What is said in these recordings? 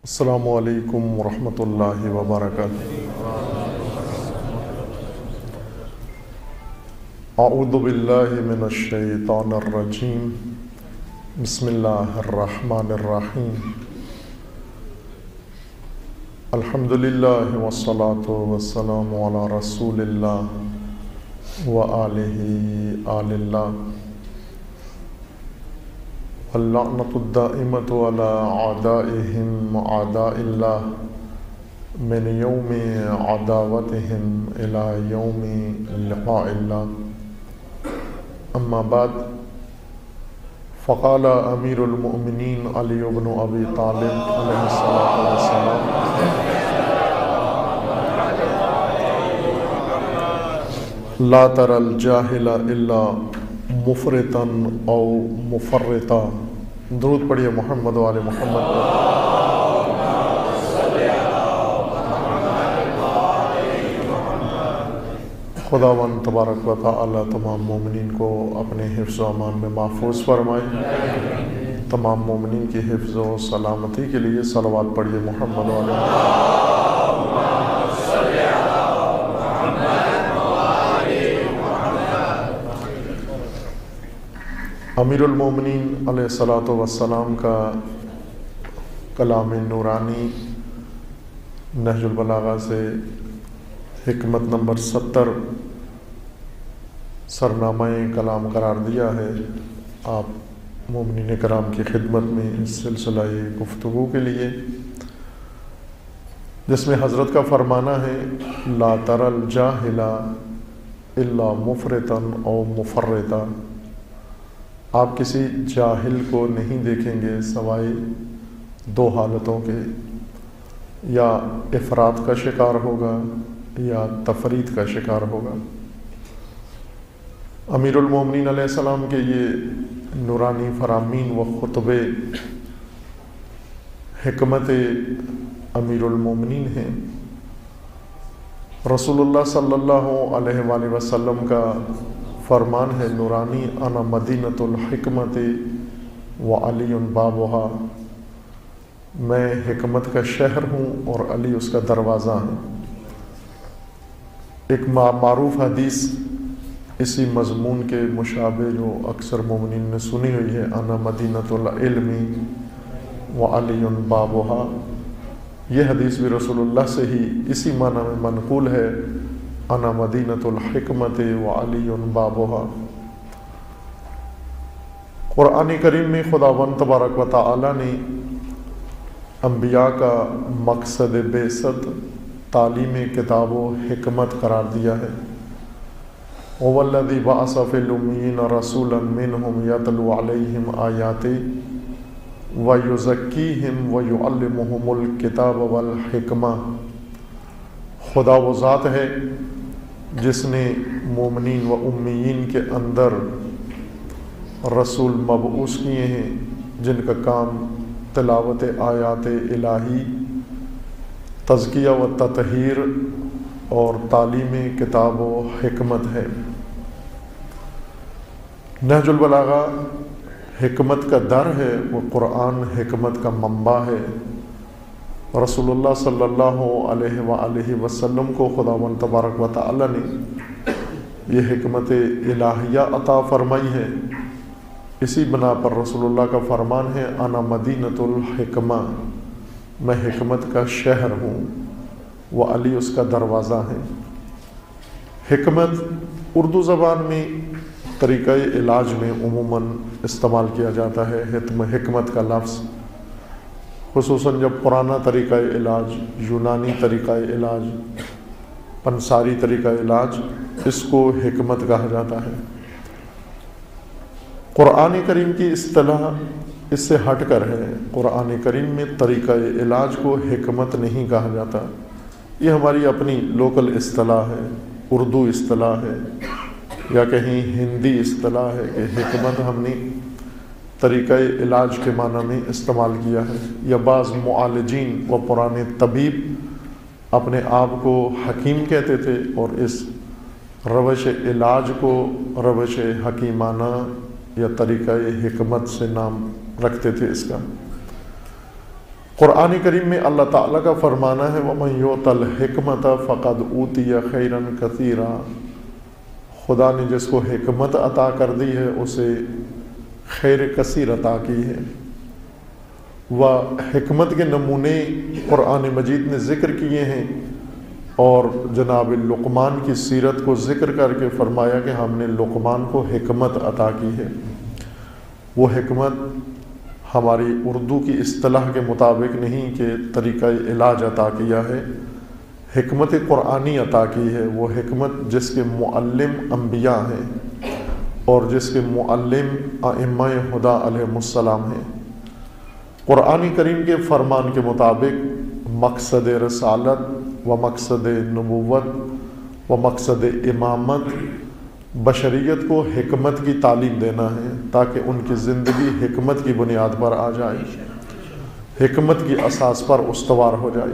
السلام علیکم ورحمۃ اللہ وبرکاتہ۔ اعوذ باللہ من الشیطان الرجیم، بسم اللہ الرحمن الرحیم۔ الحمد للہ والصلاة والسلام علی رسول اللہ وآلہ آل اللہ، اللعنۃ الدائمۃ علی اعدائہم اعداء اللہ من یوم عداوتہم الی یوم لقاء اللہ، اما بعد فقال امیر المؤمنین علی بن ابی طالب علیہ الصلاۃ والسلام: لا تر الجاہل الا مفرطا او مفرطا۔ درود پڑھیے محمد و آل محمد پر۔ خداوند تبارک و تعالی تمام مومنین کو اپنے حفظ و امان میں محفوظ فرمائے۔ تمام مومنین کی حفظ و سلامتی کے لیے صلوات پڑھیے محمد و آل محمد۔ امیر المومنین علیہ الصلاۃ والسلام کا کلام نورانی نہج البلاغہ سے حکمت نمبر 70 سرنامہ کلام قرار دیا ہے۔ آپ مومنین کرام کی خدمت میں اس سلسلہ گفتگو کے لیے، جس میں حضرت کا فرمانا ہے: لا تر الجاہل الا مفرطا او مفرطا۔ آپ کسی جاہل کو نہیں دیکھیں گے سوائے دو حالتوں کے، یا افراط کا شکار ہوگا یا تفرید کا شکار ہوگا۔ امیر المومنین علیہ السلام کے یہ نورانی فرامین و خطبے حکمت امیر المومنین ہیں۔ رسول اللہ صلی اللہ علیہ وآلہ وسلم کا فرمان ہے نورانی: انا مدینۃ الحکمت و علی بابہا۔ میں حکمت کا شہر ہوں اور علی اس کا دروازہ ہے۔ ایک معروف حدیث اسی مضمون کے مشابہ جو اکثر مومنین نے سنی ہوئی ہے: انا مدینۃ العلم و علی بابہا۔ یہ حدیث بھی رسول اللہ سے ہی اسی معنی میں منقول ہے: انا مدینۃ الحکمت و علی بابہا۔ قرآن کریم میں خداوند تبارک و تعالی نے انبیاء کا مقصد بعثت تعلیم کتاب و حکمت قرار دیا ہے۔ هو الذی بعث فی الامیین رسولا منہم یتلو علیہم آیاتہ ویزکیہم ویعلمہم الکتاب والحکمہ۔ خدا وہ ذات ہے جس نے مومنین و امیین کے اندر رسول مبعوث کیے ہیں جن کا کام تلاوت آیات الہی، تزکیہ و تطہیر اور تعلیم کتاب و حکمت ہے۔ نہج البلاغہ حکمت کا در ہے، وہ قرآن حکمت کا منبع ہے۔ رسول اللہ صلی اللہ علیہ وآلہ وسلم کو خداوند تبارک و تعالی نے یہ حکمت الہیہ عطا فرمائی ہے۔ اسی بنا پر رسول اللہ کا فرمان ہے: انا مدینۃ الحکمہ۔ میں حکمت کا شہر ہوں، وہ علی اس کا دروازہ ہے۔ حکمت اردو زبان میں طریقہ علاج میں عموماً استعمال کیا جاتا ہے۔ حکمت کا لفظ خصوصاً جب پرانا طریقہ علاج، یونانی طریقہ علاج، پنساری طریقہ علاج، اس کو حکمت کہا جاتا ہے۔ قرآن کریم کی اصطلاح اس سے ہٹ کر ہے۔ قرآن کریم میں طریقہ علاج کو حکمت نہیں کہا جاتا۔ یہ ہماری اپنی لوکل اصطلاح ہے، اردو اصطلاح ہے، یا کہیں ہندی اصطلاح ہے کہ حکمت ہم نے طریقہ علاج کے معنی میں استعمال کیا ہے۔ یا بعض معالجین و پرانے طبیب اپنے آپ کو حکیم کہتے تھے اور اس روش علاج کو روش حکیمانہ یا طریقہ حکمت سے نام رکھتے تھے اس کا۔ قرآن کریم میں اللہ تعالیٰ کا فرمانا ہے وَمَن يُؤْتَ الْحِكْمَةَ فَقَدْ أُوتِيَ خَيْرًا كَثِيرًا، خدا نے جس کو حکمت عطا کر دی ہے اسے خیر کثیر عطا کی ہے۔ وہ حکمت کے نمونے قرآن مجید نے ذکر کیے ہیں، اور جناب لقمان کی سیرت کو ذکر کر کے فرمایا کہ ہم نے لقمان کو حکمت عطا کی ہے۔ وہ حکمت ہماری اردو کی اصطلاح کے مطابق نہیں کہ طریقہ علاج عطا کیا ہے، حکمت قرآنی عطا کی ہے۔ وہ حکمت جس کے معلم انبیاء ہیں اور جس کے معلم ائمہ ہدی علیہم السلام ہیں۔ قرآن کریم کے فرمان کے مطابق مقصد رسالت و مقصد نبوت و مقصد امامت بشریت کو حکمت کی تعلیم دینا ہے، تاکہ ان کی زندگی حکمت کی بنیاد پر آ جائے، حکمت کی اساس پر استوار ہو جائے۔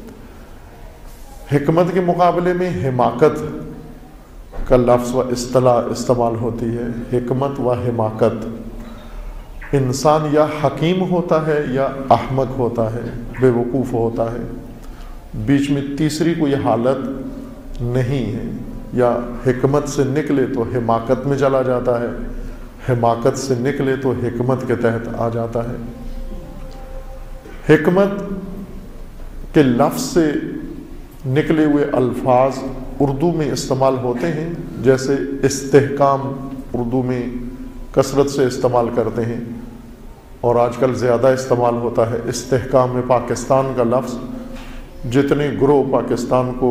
حکمت کے مقابلے میں حماقت کا لفظ و اصطلاح استعمال ہوتی ہے۔ حکمت و حماقت، انسان یا حکیم ہوتا ہے یا احمق ہوتا ہے، بے وقوف ہوتا ہے، بیچ میں تیسری کوئی حالت نہیں ہے۔ یا حکمت سے نکلے تو حماقت میں چلا جاتا ہے، حماقت سے نکلے تو حکمت کے تحت آ جاتا ہے۔ حکمت کے لفظ سے نکلے ہوئے الفاظ اردو میں استعمال ہوتے ہیں، جیسے استحکام اردو میں کثرت سے استعمال کرتے ہیں، اور آج کل زیادہ استعمال ہوتا ہے۔ استحکام میں پاکستان کا لفظ، جتنے گروہ پاکستان کو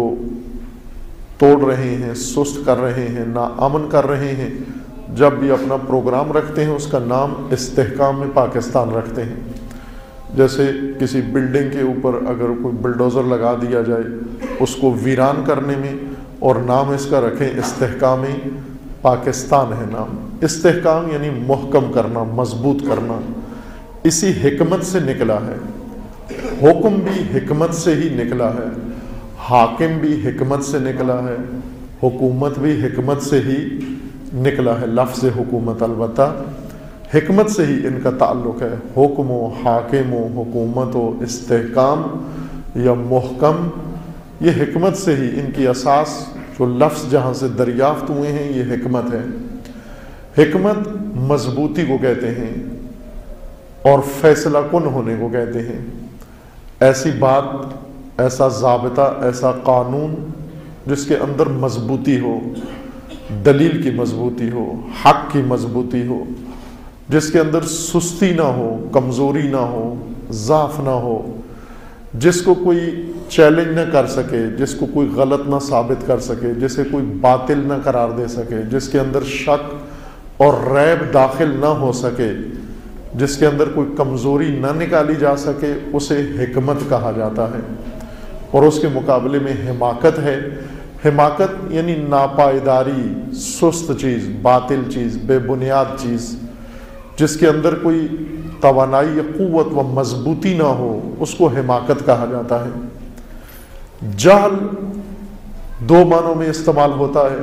توڑ رہے ہیں، سست کر رہے ہیں، ناامن کر رہے ہیں، جب بھی اپنا پروگرام رکھتے ہیں اس کا نام استحکام میں پاکستان رکھتے ہیں۔ جیسے کسی بلڈنگ کے اوپر اگر کوئی بلڈوزر لگا دیا جائے اس کو ویران کرنے میں، اور نام اس کا رکھیں استحکام پاکستان ہے نام۔ استحکام یعنی محکم کرنا، مضبوط کرنا، اسی حکمت سے نکلا ہے۔ حکم بھی حکمت سے ہی نکلا ہے، حاکم بھی حکمت سے نکلا ہے، حکومت بھی حکمت سے ہی نکلا ہے۔ لفظ حکومت البتہ حکمت سے ہی ان کا تعلق ہے۔ حکم و حاکم و حکومت و استحکام یا محکم، یہ حکمت سے ہی، ان کی اساس جو لفظ جہاں سے دریافت ہوئے ہیں یہ حکمت ہے۔ حکمت مضبوطی کو کہتے ہیں اور فیصلہ کن ہونے کو کہتے ہیں۔ ایسی بات، ایسا ضابطہ، ایسا قانون جس کے اندر مضبوطی ہو، دلیل کی مضبوطی ہو، حق کی مضبوطی ہو، جس کے اندر سستی نہ ہو، کمزوری نہ ہو، ضعف نہ ہو، جس کو کوئی چیلنج نہ کر سکے، جس کو کوئی غلط نہ ثابت کر سکے، جسے کوئی باطل نہ قرار دے سکے، جس کے اندر شک اور ریب داخل نہ ہو سکے، جس کے اندر کوئی کمزوری نہ نکالی جا سکے، اسے حکمت کہا جاتا ہے۔ اور اس کے مقابلے میں حماقت ہے۔ حماقت یعنی ناپائیداری، سست چیز، باطل چیز، بے بنیاد چیز، جس کے اندر کوئی توانائی، قوت و مضبوطی نہ ہو، اس کو حماقت کہا جاتا ہے۔ جہل دو معنوں میں استعمال ہوتا ہے۔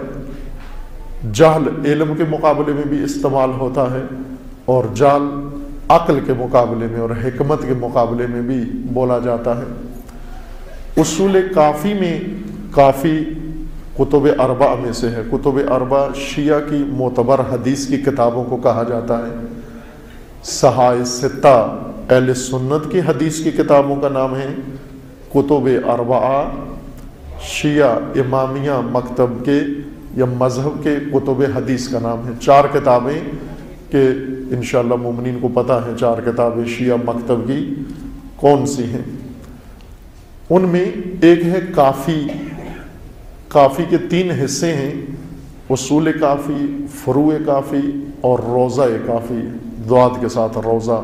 جہل علم کے مقابلے میں بھی استعمال ہوتا ہے، اور جہل عقل کے مقابلے میں اور حکمت کے مقابلے میں بھی بولا جاتا ہے۔ اصول کافی میں، کافی کتب اربع میں سے ہے۔ کتب اربع شیعہ کی معتبر حدیث کی کتابوں کو کہا جاتا ہے۔ صحائف ستہ اہل سنت کی حدیث کی کتابوں کا نام ہے کتب اربعہ۔ شیعہ امامیہ مکتب کے یا مذہب کے کتب حدیث کا نام ہے۔ چار کتابیں کہ انشاءاللہ مومنین کو پتہ ہے چار کتابیں شیعہ مکتب کی کون سی ہیں۔ ان میں ایک ہے کافی۔ کافی کے تین حصے ہیں، اصول کافی، فروع کافی اور روضہ کافی، ضاد کے ساتھ روضہ،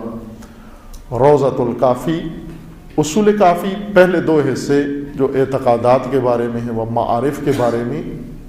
روضۃ الکافی۔ اصول کافی پہلے دو حصے جو اعتقادات کے بارے میں ہیں وہ معارف کے بارے میں،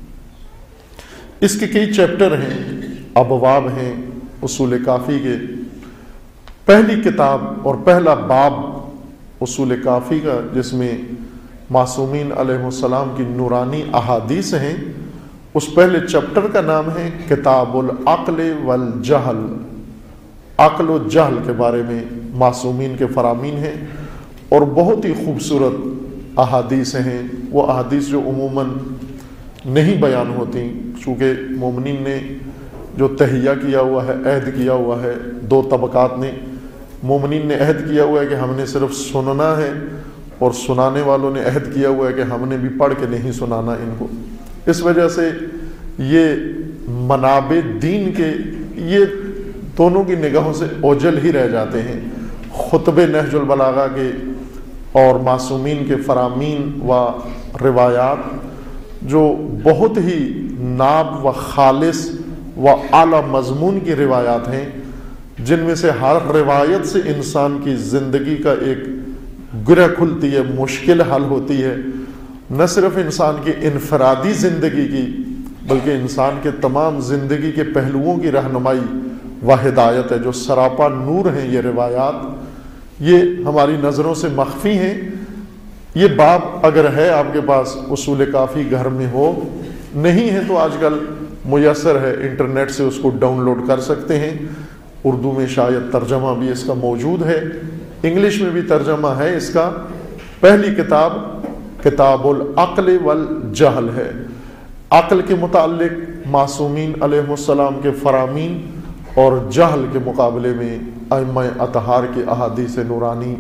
اس کے کئی چیپٹر ہیں، ابواب ہیں اصول کافی کے۔ پہلی کتاب اور پہلا باب اصول کافی کا، جس میں معصومین علیہ السلام کی نورانی احادیث ہیں، اس پہلے چیپٹر کا نام ہے کتاب العقل والجہل۔ عقل و جہل کے بارے میں معصومین کے فرامین ہیں، اور بہت ہی خوبصورت احادیث ہیں، وہ احادیث جو عموماً نہیں بیان ہوتی، چونکہ مومنین نے جو تہیہ کیا ہوا ہے، عہد کیا ہوا ہے، دو طبقات نے، مومنین نے عہد کیا ہوا ہے کہ ہم نے صرف سننا ہے، اور سنانے والوں نے عہد کیا ہوا ہے کہ ہم نے بھی پڑھ کے نہیں سنانا ان کو۔ اس وجہ سے یہ منابع دین کے یہ دونوں کی نگاہوں سے اوجھل ہی رہ جاتے ہیں۔ خطبے نہج البلاغہ کے اور معصومین کے فرامین و روایات جو بہت ہی ناب و خالص و اعلیٰ مضمون کی روایات ہیں، جن میں سے ہر روایت سے انسان کی زندگی کا ایک گرہ کھلتی ہے، مشکل حل ہوتی ہے، نہ صرف انسان کی انفرادی زندگی کی بلکہ انسان کے تمام زندگی کے پہلوؤں کی رہنمائی و ہدایت ہے، جو سراپا نور ہیں یہ روایات، یہ ہماری نظروں سے مخفی ہیں۔ یہ باب اگر ہے آپ کے پاس، اصول کافی گھر میں ہو، نہیں ہے تو آج کل میسر ہے، انٹرنیٹ سے اس کو ڈاؤن لوڈ کر سکتے ہیں۔ اردو میں شاید ترجمہ بھی اس کا موجود ہے، انگلش میں بھی ترجمہ ہے اس کا۔ پہلی کتاب کتاب العقل والجہل ہے، عقل کے متعلق معصومین علیہ السلام کے فرامین اور جہل کے مقابلے میں ائمہ اطہار کی احادیث نورانی،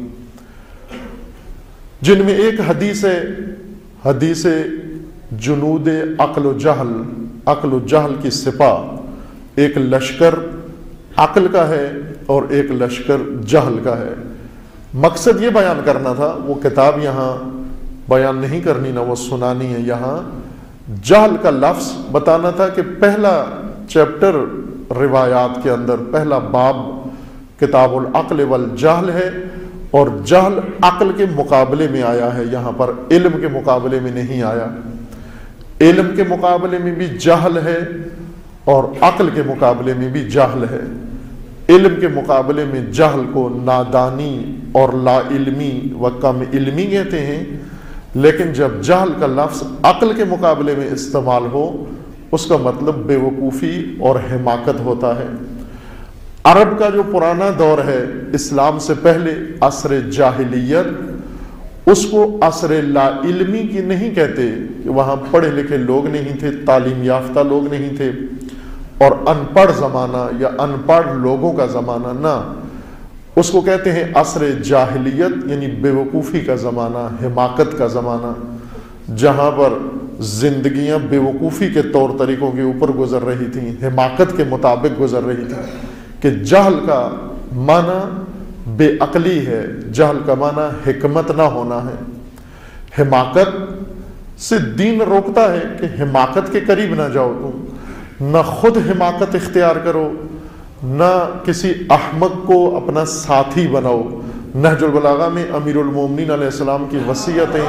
جن میں ایک حدیث ہے، حدیث جنود عقل و جہل، عقل و جہل کی سپاہ، ایک لشکر عقل کا ہے اور ایک لشکر جہل کا ہے۔ مقصد یہ بیان کرنا تھا، وہ کتاب یہاں بیان نہیں کرنی، نہ وہ سنانی ہے، یہاں جہل کا لفظ بتانا تھا کہ پہلا چیپٹر روایات کے اندر، پہلا باب کتاب العقل والجہل ہے، اور جہل عقل کے مقابلے میں آیا ہے، یہاں پر علم کے مقابلے میں نہیں آیا۔ علم کے مقابلے میں بھی جہل ہے اور عقل کے مقابلے میں بھی جہل ہے۔ علم کے مقابلے میں جہل کو نادانی اور لا علمی و کم علمی کہتے ہیں، لیکن جب جہل کا لفظ عقل کے مقابلے میں استعمال ہو، اس کا مطلب بے وقوفی اور حماقت ہوتا ہے۔ عرب کا جو پرانا دور ہے، اسلام سے پہلے عصر جاہلیت، اس کو عصر لا علمی کی نہیں کہتے، کہ وہاں پڑھے لکھے لوگ نہیں تھے، تعلیم یافتہ لوگ نہیں تھے، اور ان پڑھ زمانہ یا ان پڑھ لوگوں کا زمانہ، نہ، اس کو کہتے ہیں عصر جاہلیت، یعنی بے وقوفی کا زمانہ، حماقت کا زمانہ، جہاں پر زندگیاں بے وقوفی کے طور طریقوں کے اوپر گزر رہی تھیں، حماقت کے مطابق گزر رہی تھیں۔ کہ جہل کا معنی بے عقلی ہے، جہل کا معنی حکمت نہ ہونا ہے۔ حماقت سے دین روکتا ہے کہ حماقت کے قریب نہ جاؤ، تم نہ خود حماقت اختیار کرو، نہ کسی احمق کو اپنا ساتھی بناؤ۔ نہج البلاغہ میں امیر المومنین علیہ السلام کی وصیتیں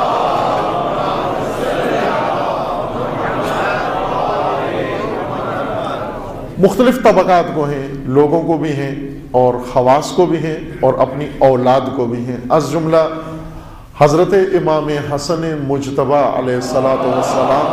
مختلف طبقات کو ہیں، لوگوں کو بھی ہیں اور خواص کو بھی ہیں اور اپنی اولاد کو بھی ہیں، از جملہ حضرت امام حسن مجتبی علیہ السلام،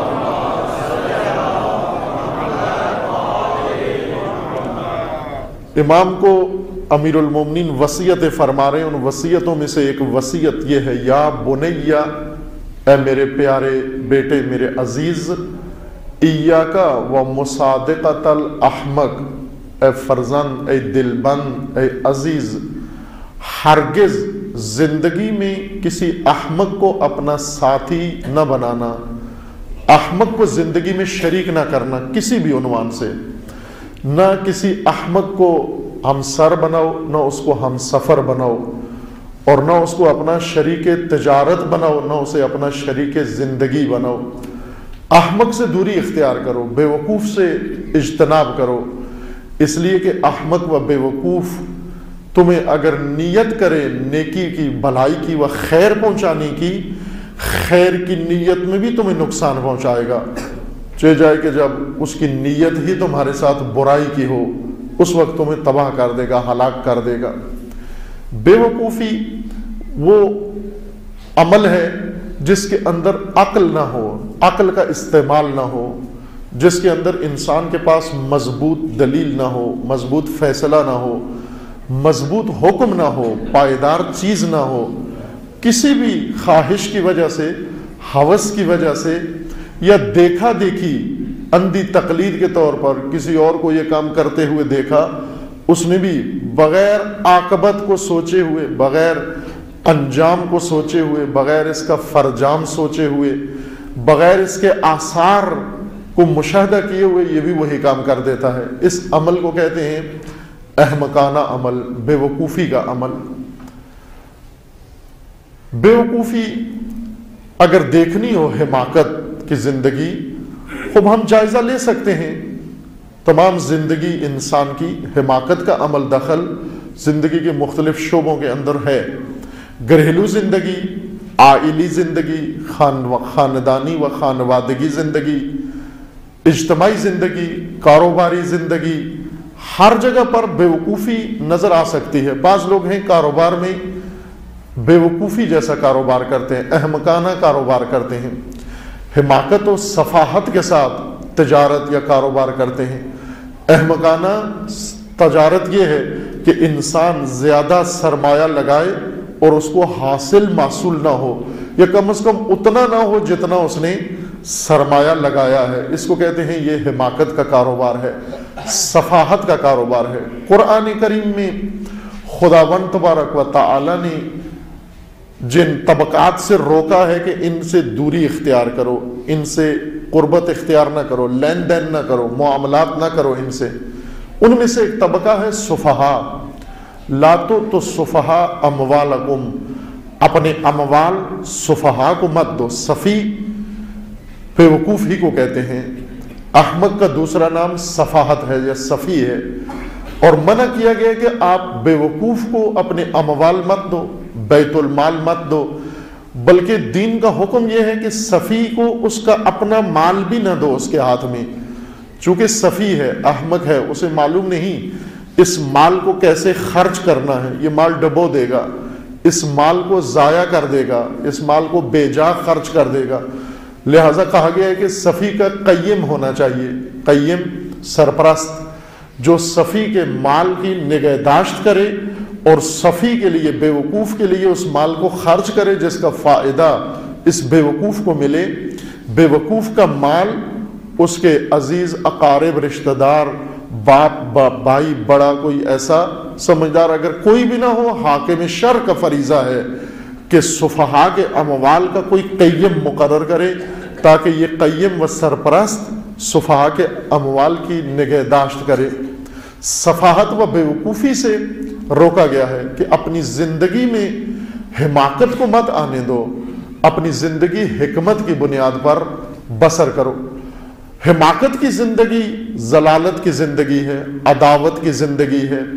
امام کو امیر المومنین وصیت فرما رہے ہیں۔ ان وصیتوں میں سے ایک وصیت یہ ہے، یا بنیا، اے میرے پیارے بیٹے، میرے عزیز، ایاکا و مصادقت الاحمق، اے فرزند، اے دلبند، اے عزیز، ہرگز زندگی میں کسی احمق کو اپنا ساتھی نہ بنانا، احمق کو زندگی میں شریک نہ کرنا کسی بھی عنوان سے، نہ کسی احمق کو ہمسر بناؤ، نہ اس کو ہم سفر بناؤ، اور نہ اس کو اپنا شریک تجارت بناؤ، نہ اسے اپنا شریک زندگی بناؤ۔ احمق سے دوری اختیار کرو، بے وقوف سے اجتناب کرو، اس لیے کہ احمق و بے وقوف تمہیں اگر نیت کرے نیکی کی، بھلائی کی و خیر پہنچانے کی، خیر کی نیت میں بھی تمہیں نقصان پہنچائے گا، چاہے جائے کہ جب اس کی نیت ہی تمہارے ساتھ برائی کی ہو، اس وقت تمہیں تباہ کر دے گا، ہلاک کر دے گا۔ بے وقوفی وہ عمل ہے جس کے اندر عقل نہ ہو، عقل کا استعمال نہ ہو، جس کے اندر انسان کے پاس مضبوط دلیل نہ ہو، مضبوط فیصلہ نہ ہو، مضبوط حکم نہ ہو، پائیدار چیز نہ ہو، کسی بھی خواہش کی وجہ سے، ہوس کی وجہ سے، یا دیکھا دیکھی اندھی تقلید کے طور پر کسی اور کو یہ کام کرتے ہوئے دیکھا، اس نے بھی بغیر عاقبت کو سوچے ہوئے، بغیر انجام کو سوچے ہوئے، بغیر اس کا فرجام سوچے ہوئے، بغیر اس کے آثار کو مشاہدہ کیے ہوئے یہ بھی وہی کام کر دیتا ہے۔ اس عمل کو کہتے ہیں احمقانہ عمل، بے وقوفی کا عمل۔ بے وقوفی اگر دیکھنی ہو حماقت کی زندگی، خوب ہم جائزہ لے سکتے ہیں۔ تمام زندگی انسان کی حماقت کا عمل دخل زندگی کے مختلف شعبوں کے اندر ہے۔ گھریلو زندگی، عائلی زندگی، خاندانی و خانوادگی زندگی، اجتماعی زندگی، کاروباری زندگی، ہر جگہ پر بے وقوفی نظر آ سکتی ہے۔ بعض لوگ ہیں کاروبار میں بے وقوفی جیسا کاروبار کرتے ہیں، احمقانہ کاروبار کرتے ہیں، حماقت و سفاہت کے ساتھ تجارت یا کاروبار کرتے ہیں۔ احمقانہ تجارت یہ ہے کہ انسان زیادہ سرمایہ لگائے اور اس کو حاصل محصول نہ ہو، یا کم از کم اتنا نہ ہو جتنا اس نے سرمایہ لگایا ہے۔ اس کو کہتے ہیں یہ حماقت کا کاروبار ہے، سفاہت کا کاروبار ہے۔ قرآن کریم میں خداوند تبارک و تعالی نے جن طبقات سے روکا ہے کہ ان سے دوری اختیار کرو، ان سے قربت اختیار نہ کرو، لین دین نہ کرو، معاملات نہ کرو ان سے، ان میں سے ایک طبقہ ہے سفہاء۔ لا تو سفہاء اموالکم، اپنے اموال سفہاء کو مت دو۔ صفی بے وقوف ہی کو کہتے ہیں۔ احمق کا دوسرا نام سفاہت ہے یا صفی ہے، اور منع کیا گیا کہ آپ بے وقوف کو اپنے اموال مت دو، بیت المال مت دو، بلکہ دین کا حکم یہ ہے کہ صفی کو اس کا اپنا مال بھی نہ دو اس کے ہاتھ میں، چونکہ صفی ہے، احمق ہے، اسے معلوم نہیں اس مال کو کیسے خرچ کرنا ہے۔ یہ مال ڈبو دے گا، اس مال کو ضائع کر دے گا، اس مال کو بے جا خرچ کر دے گا۔ لہذا کہا گیا ہے کہ صفی کا قیم ہونا چاہیے، قیم سرپرست، جو صفی کے مال کی نگہداشت کرے اور صفی کے لیے، بے وقوف کے لیے اس مال کو خرچ کرے جس کا فائدہ اس بے وقوف کو ملے۔ بے وقوف کا مال اس کے عزیز اقارب، رشتہ دار، باپ، بھائی، بڑا، کوئی ایسا سمجھدار اگر کوئی بھی نہ ہو، حاکم شر کا فریضہ ہے کہ سفہاء کے اموال کا کوئی قیم مقرر کرے تاکہ یہ قیم و سرپرست سفہاء کے اموال کی نگہداشت کرے۔ سفاہت و بے وقوفی سے روکا گیا ہے کہ اپنی زندگی میں حماقت کو مت آنے دو، اپنی زندگی حکمت کی بنیاد پر بسر کرو۔ حماقت کی زندگی ضلالت کی زندگی ہے، عداوت کی زندگی ہے۔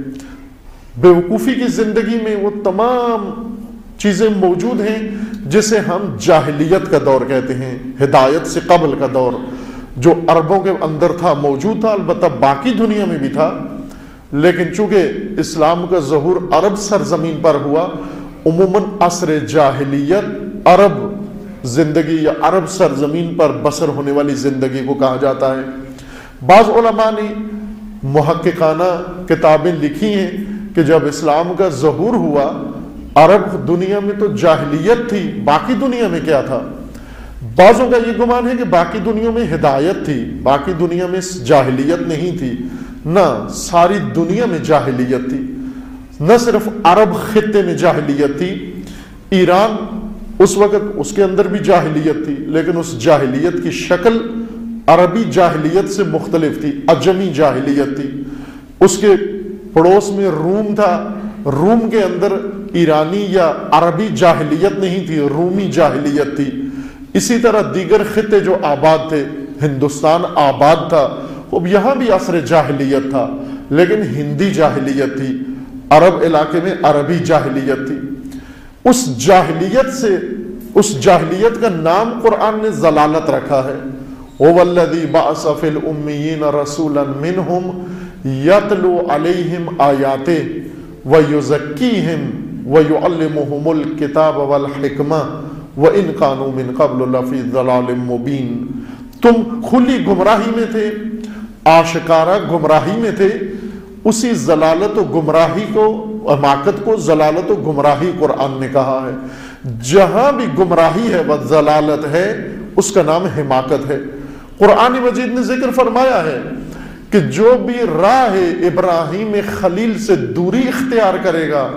بے وقوفی کی زندگی میں وہ تمام چیزیں موجود ہیں جسے ہم جاہلیت کا دور کہتے ہیں، ہدایت سے قبل کا دور، جو عربوں کے اندر تھا، موجود تھا، البتہ باقی دنیا میں بھی تھا، لیکن چونکہ اسلام کا ظہور عرب سرزمین پر ہوا، عموماً عصر جاہلیت عرب زندگی یا عرب سرزمین پر بسر ہونے والی زندگی کو کہا جاتا ہے۔ بعض علماء نے محققانہ کتابیں لکھی ہیں کہ جب اسلام کا ظہور ہوا، عرب دنیا میں تو جاہلیت تھی، باقی دنیا میں کیا تھا؟ بعضوں کا یہ گمان ہے کہ باقی دنیا میں ہدایت تھی، باقی دنیا میں جاہلیت نہیں تھی۔ نہ، ساری دنیا میں جاہلیت تھی، نہ صرف عرب خطے میں جاہلیت تھی۔ ایران اس وقت اس کے اندر بھی جاہلیت تھی، لیکن اس جاہلیت کی شکل عربی جاہلیت سے مختلف تھی، عجمی جاہلیت تھی۔ اس کے پڑوس میں روم تھا، روم کے اندر ایرانی یا عربی جاہلیت نہیں تھی، رومی جاہلیت تھی۔ اسی طرح دیگر خطے جو آباد تھے، ہندوستان آباد تھا، اب یہاں بھی عصر جاہلیت تھا، لیکن ہندی جاہلیت تھی، عرب علاقے میں عربی جاہلیت تھی۔ اس جاہلیت سے، اس جاہلیت کا نام قرآن نے ضلالت رکھا ہے۔ هو الذی بعث فی الامیین رسولا منہم یتلو علیہم آیاتہ ویزکیہم ویعلمہم الکتاب والحکمہ وَإِن كَانُوا مِن قَبْلُ لَفِي ضَلَالٍ مُبِينٍ۔ تم کھلی گمراہی میں تھے، آشکارا گمراہی میں تھے، اسی ضلالت و گمراہی کو، حماقت کو ضلالت و گمراہی قرآن نے کہا ہے۔ جہاں بھی گمراہی ہے و ضلالت ہے اس کا نام حماقت ہے۔ قرآن مجید نے ذکر فرمایا ہے کہ جو بھی راہ ابراہیم خلیل سے دوری اختیار کرے گا،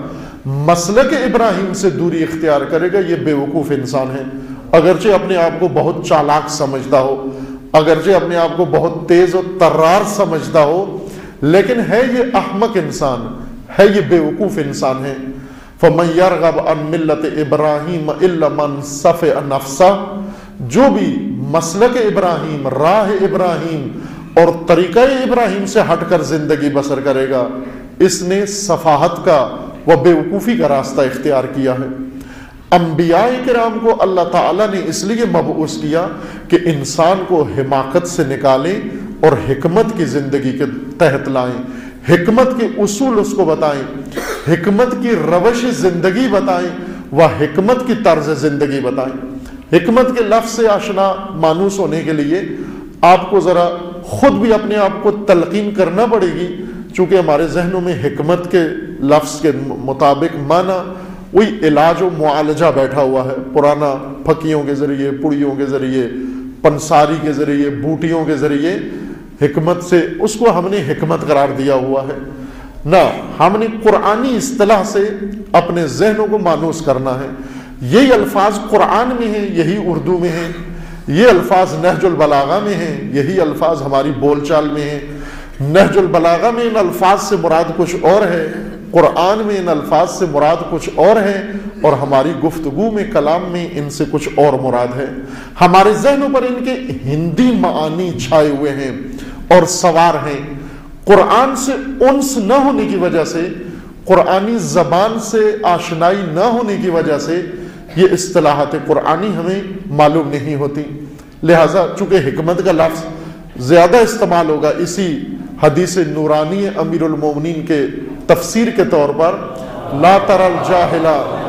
مسلک ابراہیم سے دوری اختیار کرے گا، یہ بے وقوف انسان ہے۔ اگرچہ اپنے آپ کو بہت چالاک سمجھتا ہو، اگرچہ اپنے آپ کو بہت تیز و طرار سمجھتا ہو، لیکن ہے یہ احمق انسان، ہے یہ بے وقوف انسان ہے۔ فَمَن يَرْغَبْ عَن مِلَّةِ إِبْرَاهِيمَ إِلَّا مَن صَفِحَ نَفْسَهُ، جو بھی مسلک ابراہیم، راہ ابراہیم اور طریقہ ابراہیم سے ہٹ کر زندگی بسر کرے گا، اس نے صفاحت کا و بے وقوفی کا راستہ اختیار کیا ہے۔ انبیاء کرام کو اللہ تعالیٰ نے اس لیے مبعوث کیا کہ انسان کو حماقت سے نکالیں اور حکمت کی زندگی کے تحت لائیں، حکمت کے اصول اس کو بتائیں، حکمت کی روش زندگی بتائیں و حکمت کی طرز زندگی بتائیں۔ حکمت کے لفظ سے آشنا مانوس ہونے کے لیے آپ کو ذرا خود بھی اپنے آپ کو تلقین کرنا پڑے گی، چونکہ ہمارے ذہنوں میں حکمت کے لفظ کے مطابق معنی وہی علاج و معالجہ بیٹھا ہوا ہے، پرانا پھکیوں کے ذریعے، پڑیوں کے ذریعے، پنساری کے ذریعے، بوٹیوں کے ذریعے حکمت سے اس کو ہم نے حکمت قرار دیا ہوا ہے۔ نہ، ہم نے قرآنی اصطلاح سے اپنے ذہنوں کو مانوس کرنا ہے۔ یہی الفاظ قرآن میں ہیں، یہی اردو میں ہیں، یہ الفاظ نہج البلاغہ میں ہیں، یہی الفاظ ہماری بول چال میں ہیں۔ نہج البلاغہ میں ان الفاظ سے مراد کچھ اور ہے، قرآن میں ان الفاظ سے مراد کچھ اور ہے، اور ہماری گفتگو میں، کلام میں ان سے کچھ اور مراد ہے۔ ہمارے ذہنوں پر ان کے ہندی معانی چھائے ہوئے ہیں اور سوار ہیں۔ قرآن سے انس نہ ہونے کی وجہ سے، قرآنی زبان سے آشنائی نہ ہونے کی وجہ سے یہ اصطلاحات قرآنی ہمیں معلوم نہیں ہوتی۔ لہٰذا چونکہ حکمت کا لفظ زیادہ استعمال ہوگا اسی حدیث نورانی امیر المومنین کے تفسیر کے طور پر، لا تر الجاہل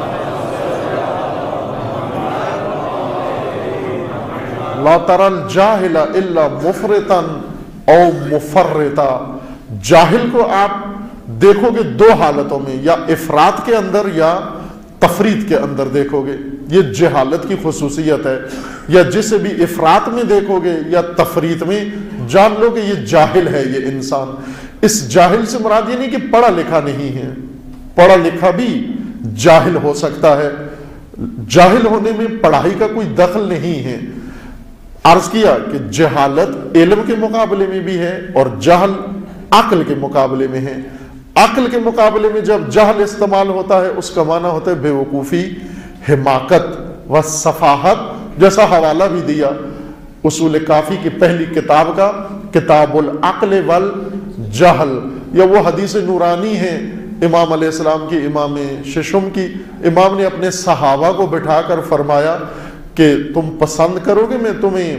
لا تر الجاہل الا مفرطا او مفرطا، جاہل کو آپ دیکھو گے دو حالتوں میں، یا افراط کے اندر یا تفریط کے اندر دیکھو گے۔ یہ جہالت کی خصوصیت ہے، یا جسے بھی افراط میں دیکھو گے یا تفریط میں، جان لو کہ یہ جاہل ہے یہ انسان۔ اس جاہل سے مراد یہ نہیں کہ پڑھا لکھا نہیں ہے، پڑھا لکھا بھی جاہل ہو سکتا ہے، جاہل ہونے میں پڑھائی کا کوئی دخل نہیں ہے۔ عرض کیا کہ جہالت علم کے مقابلے میں بھی ہے اور جہل عقل کے مقابلے میں ہے۔ عقل کے مقابلے میں جب جہل استعمال ہوتا ہے اس کا معنی ہوتا ہے بے وقوفی، حماقت و صفاحت، جیسا حوالہ بھی دیا اصول کافی کی پہلی کتاب کا، کتاب العقل والجہل، یا وہ حدیث نورانی ہے امام علیہ السلام کی، امام ششم کی۔ امام نے اپنے صحابہ کو بٹھا کر فرمایا کہ تم پسند کرو گے میں تمہیں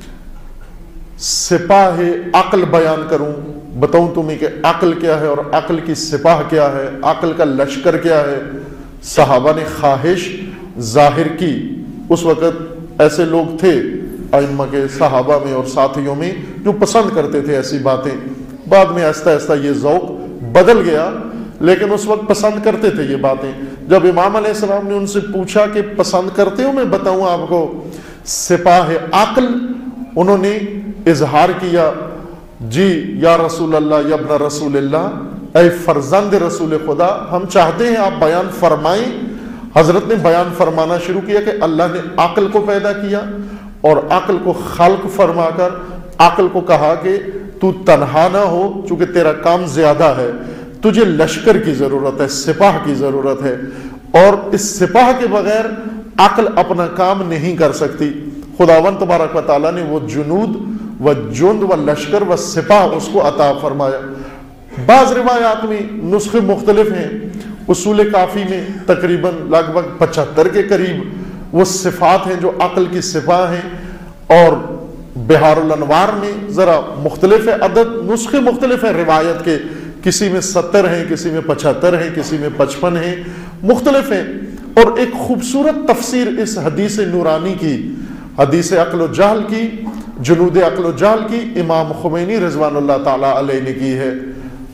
سپاہ عقل بیان کروں، بتاؤں تمہیں کہ عقل کیا ہے اور عقل کی سپاہ کیا ہے، عقل کا لشکر کیا ہے؟ صحابہ نے خواہش ظاہر کی۔ اس وقت ایسے لوگ تھے ائمہ کے صحابہ میں اور ساتھیوں میں جو پسند کرتے تھے ایسی باتیں، بعد میں آہستہ آہستہ یہ ذوق بدل گیا، لیکن اس وقت پسند کرتے تھے یہ باتیں۔ جب امام علیہ السلام نے ان سے پوچھا کہ پسند کرتے ہو میں بتاؤں آپ کو سپاہ عقل؟ انہوں نے اظہار کیا، جی یا رسول اللہ، یا ابن رسول اللہ، اے فرزند رسول خدا، ہم چاہتے ہیں آپ بیان فرمائیں۔ حضرت نے بیان فرمانا شروع کیا کہ اللہ نے عقل کو پیدا کیا اور عقل کو خلق فرما کر عقل کو کہا کہ تو تنہا نہ ہو، چونکہ تیرا کام زیادہ ہے، تجھے لشکر کی ضرورت ہے، سپاہ کی ضرورت ہے، اور اس سپاہ کے بغیر عقل اپنا کام نہیں کر سکتی۔ خداوند تبارک و تعالیٰ نے وہ جنود و جند و لشکر و سپاہ اس کو عطا فرمایا۔ بعض روایات میں نسخے مختلف ہیں، اصول کافی میں تقریباً لگ بھگ 75 کے قریب وہ صفات ہیں جو عقل کی سپاہ ہیں، اور بہار الانوار میں ذرا مختلف ہے، عدد نسخے مختلف ہیں روایت کے، کسی میں 70 ہیں، کسی میں 75 ہیں، کسی میں 55 ہیں، مختلف ہیں۔ اور ایک خوبصورت تفسیر اس حدیث نورانی کی، حدیث عقل و جہل کی، جنود عقل و جہل کی، امام خمینی رضوان اللہ تعالی علیہ نے کی ہے۔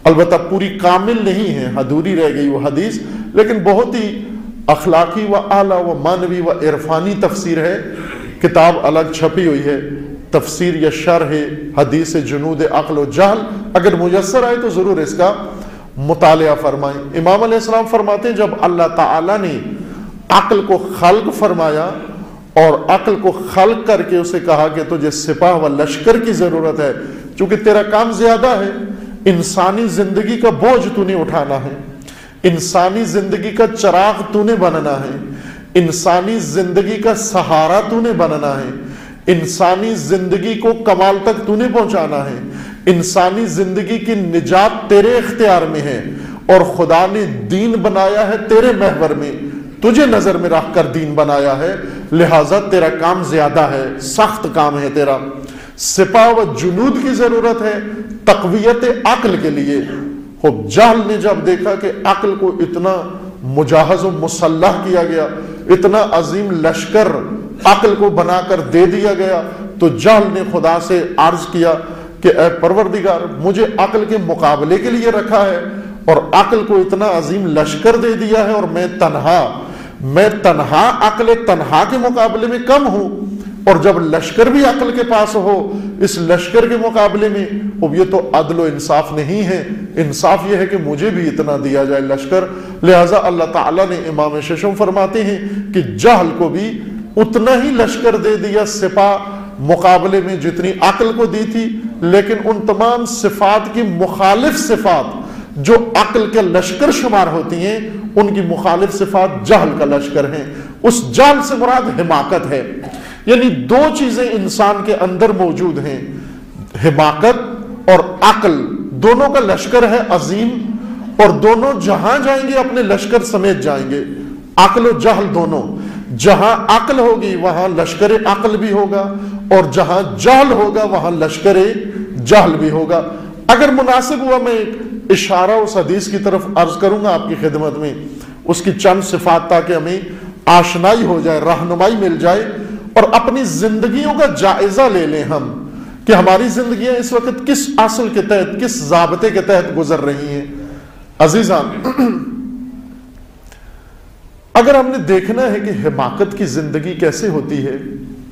البتہ پوری کامل نہیں ہے، ادھوری رہ گئی وہ حدیث، لیکن بہت ہی اخلاقی و اعلیٰ و معنوی و عرفانی تفسیر ہے. کتاب الگ چھپی ہوئی ہے، تفسیر یا شرح حدیث جنود عقل و جہل. اگر میسر آئے تو ضرور اس کا مطالعہ فرمائیں. امام علیہ السلام فرماتے ہیں جب اللہ تعالیٰ نے عقل کو خلق فرمایا اور عقل کو خلق کر کے اسے کہا کہ تجھے سپاہ و لشکر کی ضرورت ہے، چونکہ تیرا کام زیادہ ہے، انسانی زندگی کا بوجھ تو نے اٹھانا ہے، انسانی زندگی کا چراغ تو نے بننا ہے، انسانی زندگی کا سہارا تو نے بننا ہے، انسانی زندگی کو کمال تک تو نے پہنچانا ہے، انسانی زندگی کی نجات تیرے اختیار میں ہے، اور خدا نے دین بنایا ہے تیرے محور میں، تجھے نظر میں رکھ کر دین بنایا ہے، لہٰذا تیرا کام زیادہ ہے، سخت کام ہے تیرا. سپاہ و جنود کی ضرورت ہے تقویت عقل کے لیے. خوب جہل نے جب دیکھا کہ عقل کو اتنا مجہز و مسلح کیا گیا، اتنا عظیم لشکر عقل کو بنا کر دے دیا گیا، تو جہل نے خدا سے عرض کیا کہ اے پروردگار، مجھے عقل کے مقابلے کے لیے رکھا ہے اور عقل کو اتنا عظیم لشکر دے دیا ہے، اور میں تنہا عقل تنہا کے مقابلے میں کم ہوں، اور جب لشکر بھی عقل کے پاس ہو اس لشکر کے مقابلے میں، اب یہ تو عدل و انصاف نہیں ہے. انصاف یہ ہے کہ مجھے بھی اتنا دیا جائے لشکر. لہٰذا اللہ تعالیٰ نے امام ششم فرماتے ہیں کہ جہل کو بھی اتنا ہی لشکر دے دیا سپاہ مقابلے میں جتنی عقل کو دی تھی، لیکن ان تمام صفات کی مخالف صفات جو عقل کے لشکر شمار ہوتی ہیں، ان کی مخالف صفات جہل کا لشکر ہیں. اس جہل سے مراد حماقت ہے. یعنی دو چیزیں انسان کے اندر موجود ہیں، حماقت اور عقل، دونوں کا لشکر ہے عظیم، اور دونوں جہاں جائیں گے اپنے لشکر سمیت جائیں گے. عقل و جہل دونوں، جہاں عقل ہوگی وہاں لشکر عقل بھی ہوگا، اور جہاں جہل ہوگا وہاں لشکر جہل بھی ہوگا. اگر مناسب ہوا میں ایک اشارہ اس حدیث کی طرف عرض کروں گا آپ کی خدمت میں، اس کی چند صفات، تاکہ ہمیں آشنائی ہو جائے، رہنمائی مل جائے، اور اپنی زندگیوں کا جائزہ لے لیں ہم کہ ہماری زندگیاں اس وقت کس اصل کے تحت، کس ضابطے کے تحت گزر رہی ہیں. عزیزان، اگر ہم نے دیکھنا ہے کہ حماقت کی زندگی کیسے ہوتی ہے،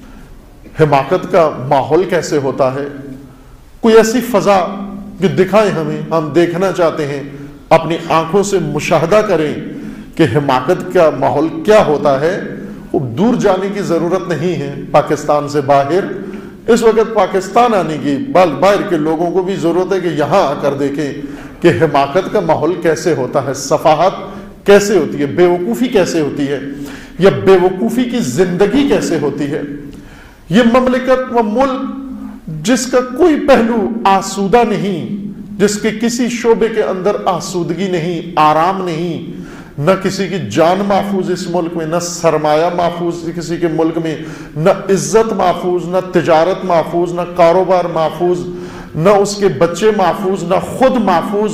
حماقت کا ماحول کیسے ہوتا ہے، کوئی ایسی فضا جو دکھائے ہمیں، ہم دیکھنا چاہتے ہیں، اپنی آنکھوں سے مشاہدہ کریں کہ حماقت کا ماحول کیا ہوتا ہے. وہ دور جانے کی ضرورت نہیں ہے پاکستان سے باہر. اس وقت پاکستان آنے کی باہر کے لوگوں کو بھی ضرورت ہے کہ یہاں آ کر دیکھیں کہ حماقت کا ماحول کیسے ہوتا ہے، سفاہت کیسے ہوتی ہے، بے وقوفی کیسے ہوتی ہے، یا بے وقوفی کی زندگی کیسے ہوتی ہے. یہ مملکت و ملک جس کا کوئی پہلو آسودہ نہیں، جس کے کسی شعبے کے اندر آسودگی نہیں، آرام نہیں، نہ کسی کی جان محفوظ اس ملک میں، نہ سرمایہ محفوظ کسی کے ملک میں، نہ عزت محفوظ، نہ تجارت محفوظ، نہ کاروبار محفوظ، نہ اس کے بچے محفوظ، نہ خود محفوظ.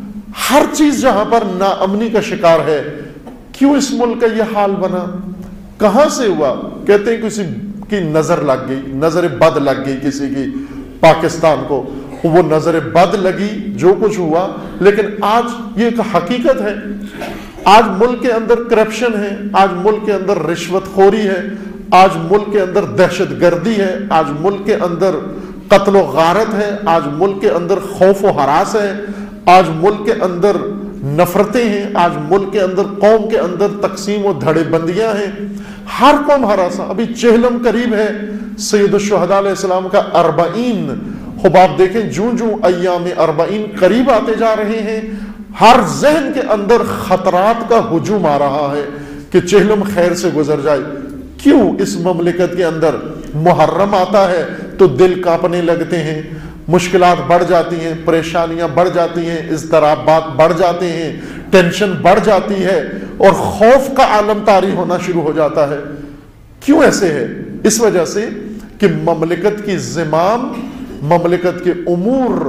ہر چیز جہاں پر ناامنی کا شکار ہے. کیوں اس ملک کا یہ حال بنا؟ کہاں سے ہوا؟ کہتے ہیں کسی کی نظر لگ گئی، نظر بد لگ گئی کسی کی پاکستان کو، وہ نظر بد لگی، جو کچھ ہوا. لیکن آج یہ ایک حقیقت ہے، آج ملک کے اندر کرپشن ہے، آج ملک کے اندر رشوت خوری ہے، آج ملک کے اندر دہشت گردی ہے، آج ملک کے اندر قتل و غارت ہے، آج ملک کے اندر خوف و ہراس ہے، آج ملک کے اندر نفرتیں ہیں، آج ملک کے اندر قوم کے اندر تقسیم و دھڑے بندیاں ہیں، ہر قوم ہراساں. ابھی چہلم قریب ہے سید الشہداء علیہ السلام کا 40. خوب آپ دیکھیں جوں ایام 40 قریب آتے جا رہے ہیں، ہر ذہن کے اندر خطرات کا ہجوم آ رہا ہے کہ چہلم خیر سے گزر جائے. کیوں؟ اس مملکت کے اندر محرم آتا ہے تو دل کانپنے لگتے ہیں، مشکلات بڑھ جاتی ہیں، پریشانیاں بڑھ جاتی ہیں، اضطرابات بڑھ جاتے ہیں، ٹینشن بڑھ جاتی ہے، اور خوف کا عالم طاری ہونا شروع ہو جاتا ہے. کیوں ایسے ہے؟ اس وجہ سے کہ مملکت کی زمام، مملکت کے امور،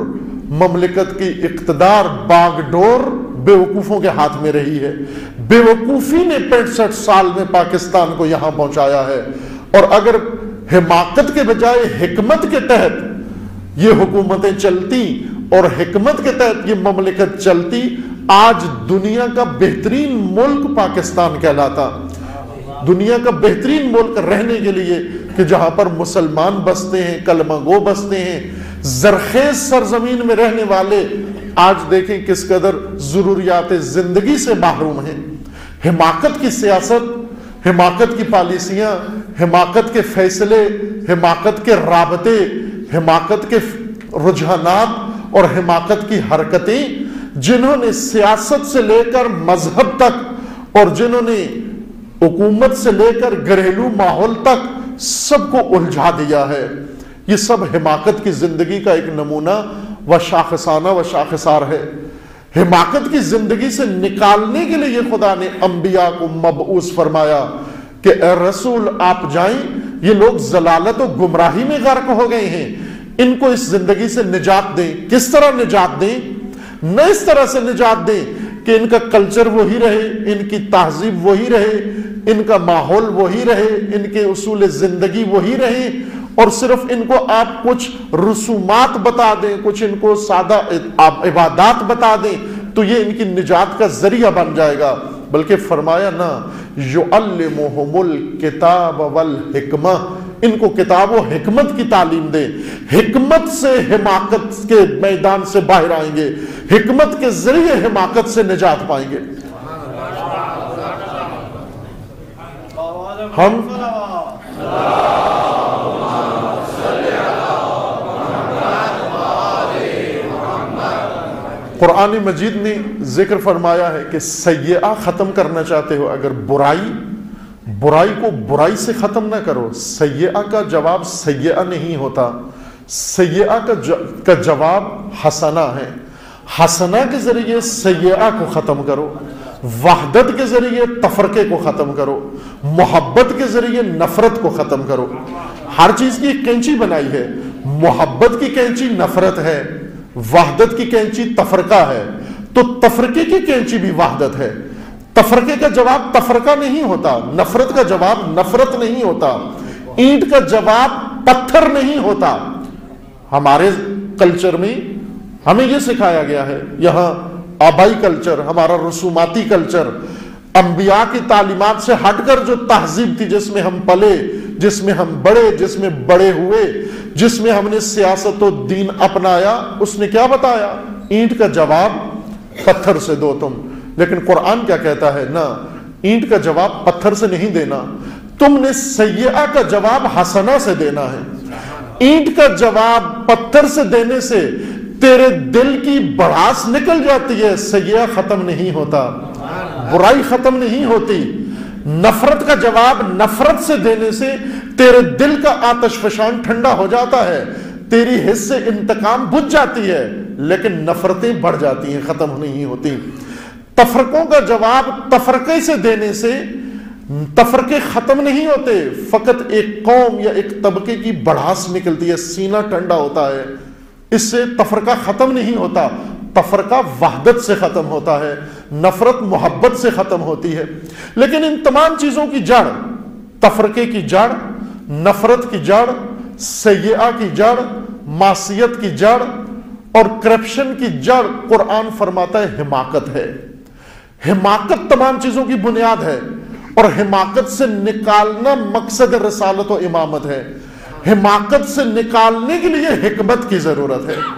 مملکت کی اقتدار باغ ڈور بے وقوفوں کے ہاتھ میں رہی ہے. بے وقوفی نے 65 سال میں پاکستان کو یہاں پہنچایا ہے. اور اگر حماقت کے بجائے حکمت کے تحت یہ حکومتیں چلتی اور حکمت کے تحت یہ مملکت چلتی، آج دنیا کا بہترین ملک پاکستان کہلاتا، دنیا کا بہترین ملک رہنے کے لیے، کہ جہاں پر مسلمان بستے ہیں، کلمہ گو بستے ہیں، زرخیز سرزمین میں رہنے والے آج دیکھیں کس قدر ضروریات زندگی سے محروم ہیں۔ حماقت کی سیاست، حماقت کی پالیسیاں، حماقت کے فیصلے، حماقت کے رابطے، حماقت کے رجحانات اور حماقت کی حرکتیں، جنہوں نے سیاست سے لے کر مذہب تک اور جنہوں نے حکومت سے لے کر گھریلو ماحول تک سب کو الجھا دیا ہے، یہ سب حماقت کی زندگی کا ایک نمونہ و شاخسانہ و شاخسار ہے۔ حماقت کی زندگی سے نکالنے کے لیے خدا نے انبیاء کو مبعوث فرمایا کہ اے رسول آپ جائیں، یہ لوگ ضلالت و گمراہی میں غرق ہو گئے ہیں، ان کو اس زندگی سے نجات دیں۔ کس طرح نجات دیں؟ نہ اس طرح سے نجات دیں کہ ان کا کلچر وہی رہے، ان کی تہذیب وہی رہے، ان کا ماحول وہی رہے، ان کے اصول زندگی وہی رہے، اور صرف ان کو آپ کچھ رسومات بتا دیں، کچھ ان کو سادہ عبادات بتا دیں تو یہ ان کی نجات کا ذریعہ بن جائے گا۔ بلکہ فرمایا نا یعلمہم الکتاب والحکمہ، ان کو کتاب و حکمت کی تعلیم دے، حکمت سے حماقت کے میدان سے باہر آئیں گے، حکمت کے ذریعے حماقت سے نجات پائیں گے۔ ہم قرآن مجید نے ذکر فرمایا ہے کہ سیئہ ختم کرنا چاہتے ہو، اگر برائی کو برائی سے ختم نہ کرو، سیئہ کا جواب سیئہ نہیں ہوتا، سیئہ کا جواب حسنہ ہے، حسنہ کے ذریعے سیئہ کو ختم کرو، وحدت کے ذریعے تفرقے کو ختم کرو، محبت کے ذریعے نفرت کو ختم کرو۔ ہر چیز کی ایک کینچی بنائی ہے، محبت کی کینچی نفرت ہے، وحدت کی کینچی تفرقہ ہے، تو تفرقے کی کینچی بھی وحدت ہے۔ تفرقے کا جواب تفرقہ نہیں ہوتا، نفرت کا جواب نفرت نہیں ہوتا، اینٹ کا جواب پتھر نہیں ہوتا۔ ہمارے کلچر میں ہمیں یہ سکھایا گیا ہے، یہاں آبائی کلچر، ہمارا رسوماتی کلچر، انبیاء کی تعلیمات سے ہٹ کر جو تہذیب تھی، جس میں ہم پلے، جس میں ہم بڑے، جس میں بڑے ہوئے، جس میں ہم نے سیاست و دین اپنایا، اس نے کیا بتایا؟ اینٹ کا جواب پتھر سے دو تم۔ لیکن قرآن کیا کہتا ہے؟ نہ، اینٹ کا جواب پتھر سے نہیں دینا، تم نے سیئہ کا جواب حسنہ سے دینا ہے۔ اینٹ کا جواب پتھر سے دینے سے تیرے دل کی بڑاس نکل جاتی ہے، سیئہ ختم نہیں ہوتا، برائی ختم نہیں ہوتی۔ نفرت کا جواب نفرت سے دینے سے تیرے دل کا آتش فشان ٹھنڈا ہو جاتا ہے، تیری حس سے انتقام بجھ جاتی ہے، لیکن نفرتیں بڑھ جاتی ہیں، ختم نہیں ہوتی۔ تفرقوں کا جواب تفرقے سے دینے سے تفرقے ختم نہیں ہوتے، فقط ایک قوم یا ایک طبقے کی بڑھاس نکلتی ہے، سینہ ٹھنڈا ہوتا ہے، اس سے تفرقہ ختم نہیں ہوتا۔ تفرقہ وحدت سے ختم ہوتا ہے، نفرت محبت سے ختم ہوتی ہے۔ لیکن ان تمام چیزوں کی جڑ، تفرقے کی جڑ، نفرت کی جڑ، سیئہ کی جڑ، معصیت کی جڑ اور کرپشن کی جڑ، قرآن فرماتا ہے حماقت ہے۔ حماقت تمام چیزوں کی بنیاد ہے، اور حماقت سے نکالنا مقصد رسالت و امامت ہے۔ حماقت سے نکالنے کے لیے حکمت کی ضرورت ہے۔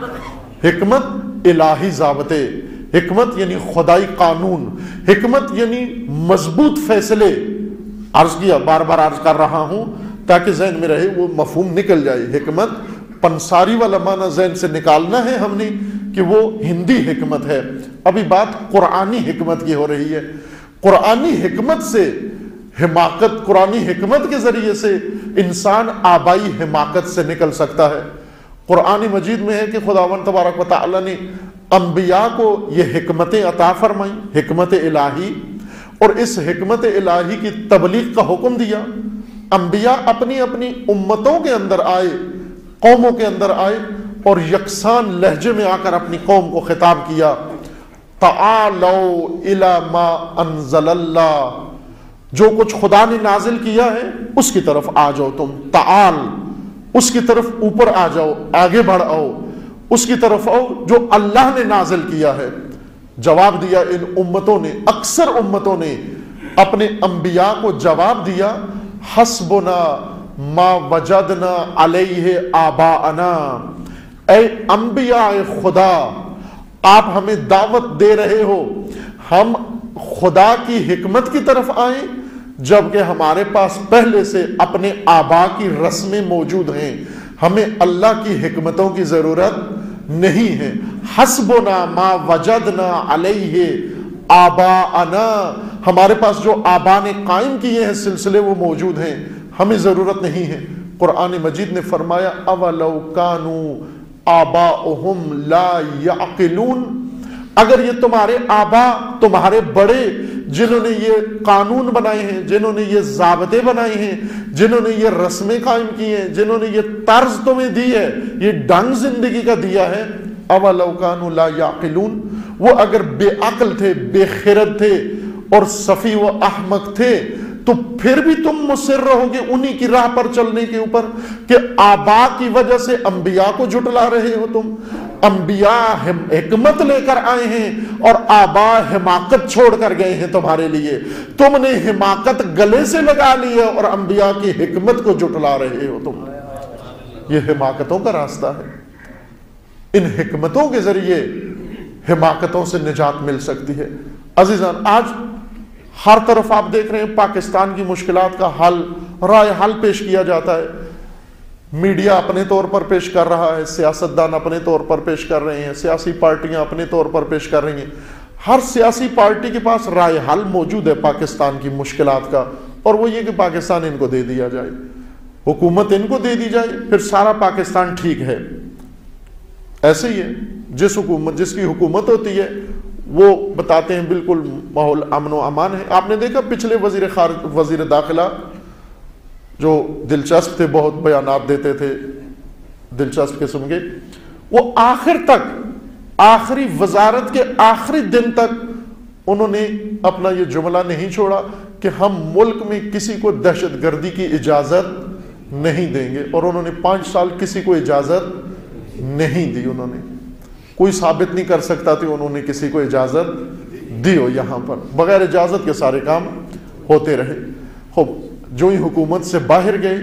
حکمت الہی ضابطے، حکمت یعنی خدائی قانون، حکمت یعنی مضبوط فیصلے۔ عرض کیا، بار بار عرض کر رہا ہوں تاکہ ذہن میں رہے، وہ مفہوم نکل جائے۔ حکمت پنساری والا معنی ذہن سے نکالنا ہے ہم نے کہ وہ ہندی حکمت ہے۔ ابھی بات قرآنی حکمت کی ہو رہی ہے۔ قرآنی حکمت سے حماقت، قرآنی حکمت کے ذریعے سے انسان آبائی حماقت سے نکل سکتا ہے۔ قرآن مجید میں ہے کہ خداوند تبارک و تعالی نے انبیاء کو یہ حکمتیں عطا فرمائیں، حکمت الہی، اور اس حکمت الہی کی تبلیغ کا حکم دیا۔ انبیاء اپنی اپنی امتوں کے اندر آئے، قوموں کے اندر آئے، اور یکساں لہجے میں آ کر اپنی قوم کو خطاب کیا، تعالوا الی ما انزل اللہ، جو کچھ خدا نے نازل کیا ہے اس کی طرف آ جاؤ، تم تعال، اس کی طرف اوپر آ جاؤ، آگے بڑھ آؤ۔ اس کی طرف آؤ جو اللہ نے نازل کیا ہے۔ جواب دیا ان امتوں نے، اکثر امتوں نے اپنے انبیاء کو جواب دیا، حسبنا ما وجدنا علیہ آباءنا۔ اے انبیاء خدا، آپ ہمیں دعوت دے رہے ہو ہم خدا کی حکمت کی طرف آئیں، جبکہ ہمارے پاس پہلے سے اپنے آبا کی رسمیں موجود ہیں، ہمیں اللہ کی حکمتوں کی ضرورت نہیں ہے۔ حسبنا ما وجدنا علیہ آباءنا، ہمارے پاس جو آبا نے قائم کیے ہیں سلسلے وہ موجود ہیں، ہمیں ضرورت نہیں ہے۔ قرآن مجید نے فرمایا اولو کانوا آباؤہم لا یعقلون، اگر یہ تمہارے آبا، تمہارے بڑے جنہوں نے یہ قانون بنائے ہیں، جنہوں نے یہ ضابطے بنائے ہیں، جنہوں نے یہ رسمیں قائم کی ہیں، جنہوں نے یہ طرز تمہیں دی ہے، یہ ڈھنگ زندگی کا دیا ہے، اولو کانوا لا یعقلون، وہ اگر بے عقل تھے، بے خرد تھے اور سفیہ و احمق تھے تو پھر بھی تم مصر رہو گے انہی کی راہ پر چلنے کے اوپر کہ آبا کی وجہ سے انبیاء کو جھٹلا رہے ہو تم۔ انبیاء حکمت لے کر آئے ہیں اور آبا حماقت چھوڑ کر گئے ہیں تمہارے لیے، تم نے حماقت گلے سے لگا لی ہے اور انبیاء کی حکمت کو جھٹلا رہے ہو تم۔ یہ حماقتوں کا راستہ ہے، ان حکمتوں کے ذریعے حماقتوں سے نجات مل سکتی ہے۔ عزیزان، آج ہر طرف آپ دیکھ رہے ہیں پاکستان کی مشکلات کا حل، رائے حل پیش کیا جاتا ہے، میڈیا اپنے طور پر پیش کر رہا ہے، سیاستدان اپنے طور پر پیش کر رہے ہیں، سیاسی پارٹیاں اپنے طور پر پیش کر رہی ہیں۔ ہر سیاسی پارٹی کے پاس رائے حل موجود ہے پاکستان کی مشکلات کا، اور وہ یہ کہ پاکستان ان کو دے دیا جائے، حکومت ان کو دے دی جائے، پھر سارا پاکستان ٹھیک ہے۔ ایسے ہی ہے، جس کی حکومت ہوتی ہے وہ بتاتے ہیں بالکل ماحول امن و امان ہے۔ آپ نے دیکھا پچھلے وزیر داخلہ جو دلچسپ تھے، بہت بیانات دیتے تھے دلچسپ قسم کے، وہ آخر تک، آخری وزارت کے آخری دن تک انہوں نے اپنا یہ جملہ نہیں چھوڑا کہ ہم ملک میں کسی کو دہشت گردی کی اجازت نہیں دیں گے، اور انہوں نے 5 سال کسی کو اجازت نہیں دی۔ انہوں نے کوئی ثابت نہیں کر سکتا تھا انہوں نے کسی کو اجازت دی ہو، یہاں پر بغیر اجازت کے سارے کام ہوتے رہے۔ خوب جو ہی حکومت سے باہر گئے،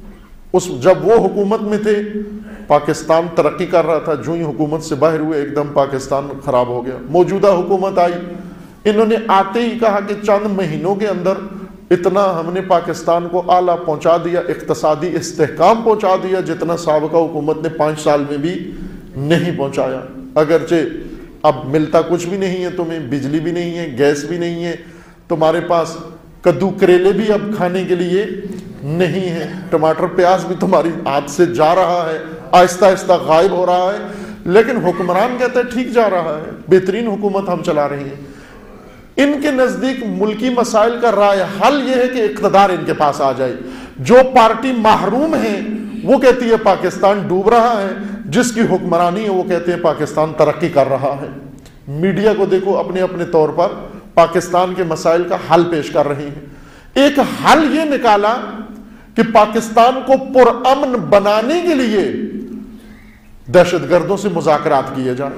جب وہ حکومت میں تھے پاکستان ترقی کر رہا تھا، جو ہی حکومت سے باہر ہوئے ایک دم پاکستان خراب ہو گیا۔ موجودہ حکومت آئی، انہوں نے آتے ہی کہا کہ چند مہینوں کے اندر اتنا ہم نے پاکستان کو اعلیٰ پہنچا دیا، اقتصادی استحکام پہنچا دیا جتنا سابقہ حکومت نے 5 سال میں بھی نہیں پہنچایا۔ اگرچہ اب ملتا کچھ بھی نہیں ہے تمہیں، بجلی بھی نہیں ہے، گیس بھی نہیں ہے، تمہارے پاس کدو کریلے بھی اب کھانے کے لیے نہیں ہے، ٹماٹر پیاز بھی تمہاری ہاتھ سے جا رہا ہے، آہستہ آہستہ غائب ہو رہا ہے، لیکن حکمران کہتا ہے ٹھیک جا رہا ہے، بہترین حکومت ہم چلا رہے ہیں۔ ان کے نزدیک ملکی مسائل کا رائے حل یہ ہے کہ اقتدار ان کے پاس آ جائے۔ جو پارٹی محروم ہے وہ کہتی ہے پاکستان ڈوب رہا ہے، جس کی حکمرانی ہے وہ کہتے ہیں پاکستان ترقی کر رہا ہے۔ میڈیا کو دیکھو اپنے اپنے طور پر پاکستان کے مسائل کا حل پیش کر رہی ہیں۔ ایک حل یہ نکالا کہ پاکستان کو پرامن بنانے کے لیے دہشت گردوں سے مذاکرات کیے جائیں،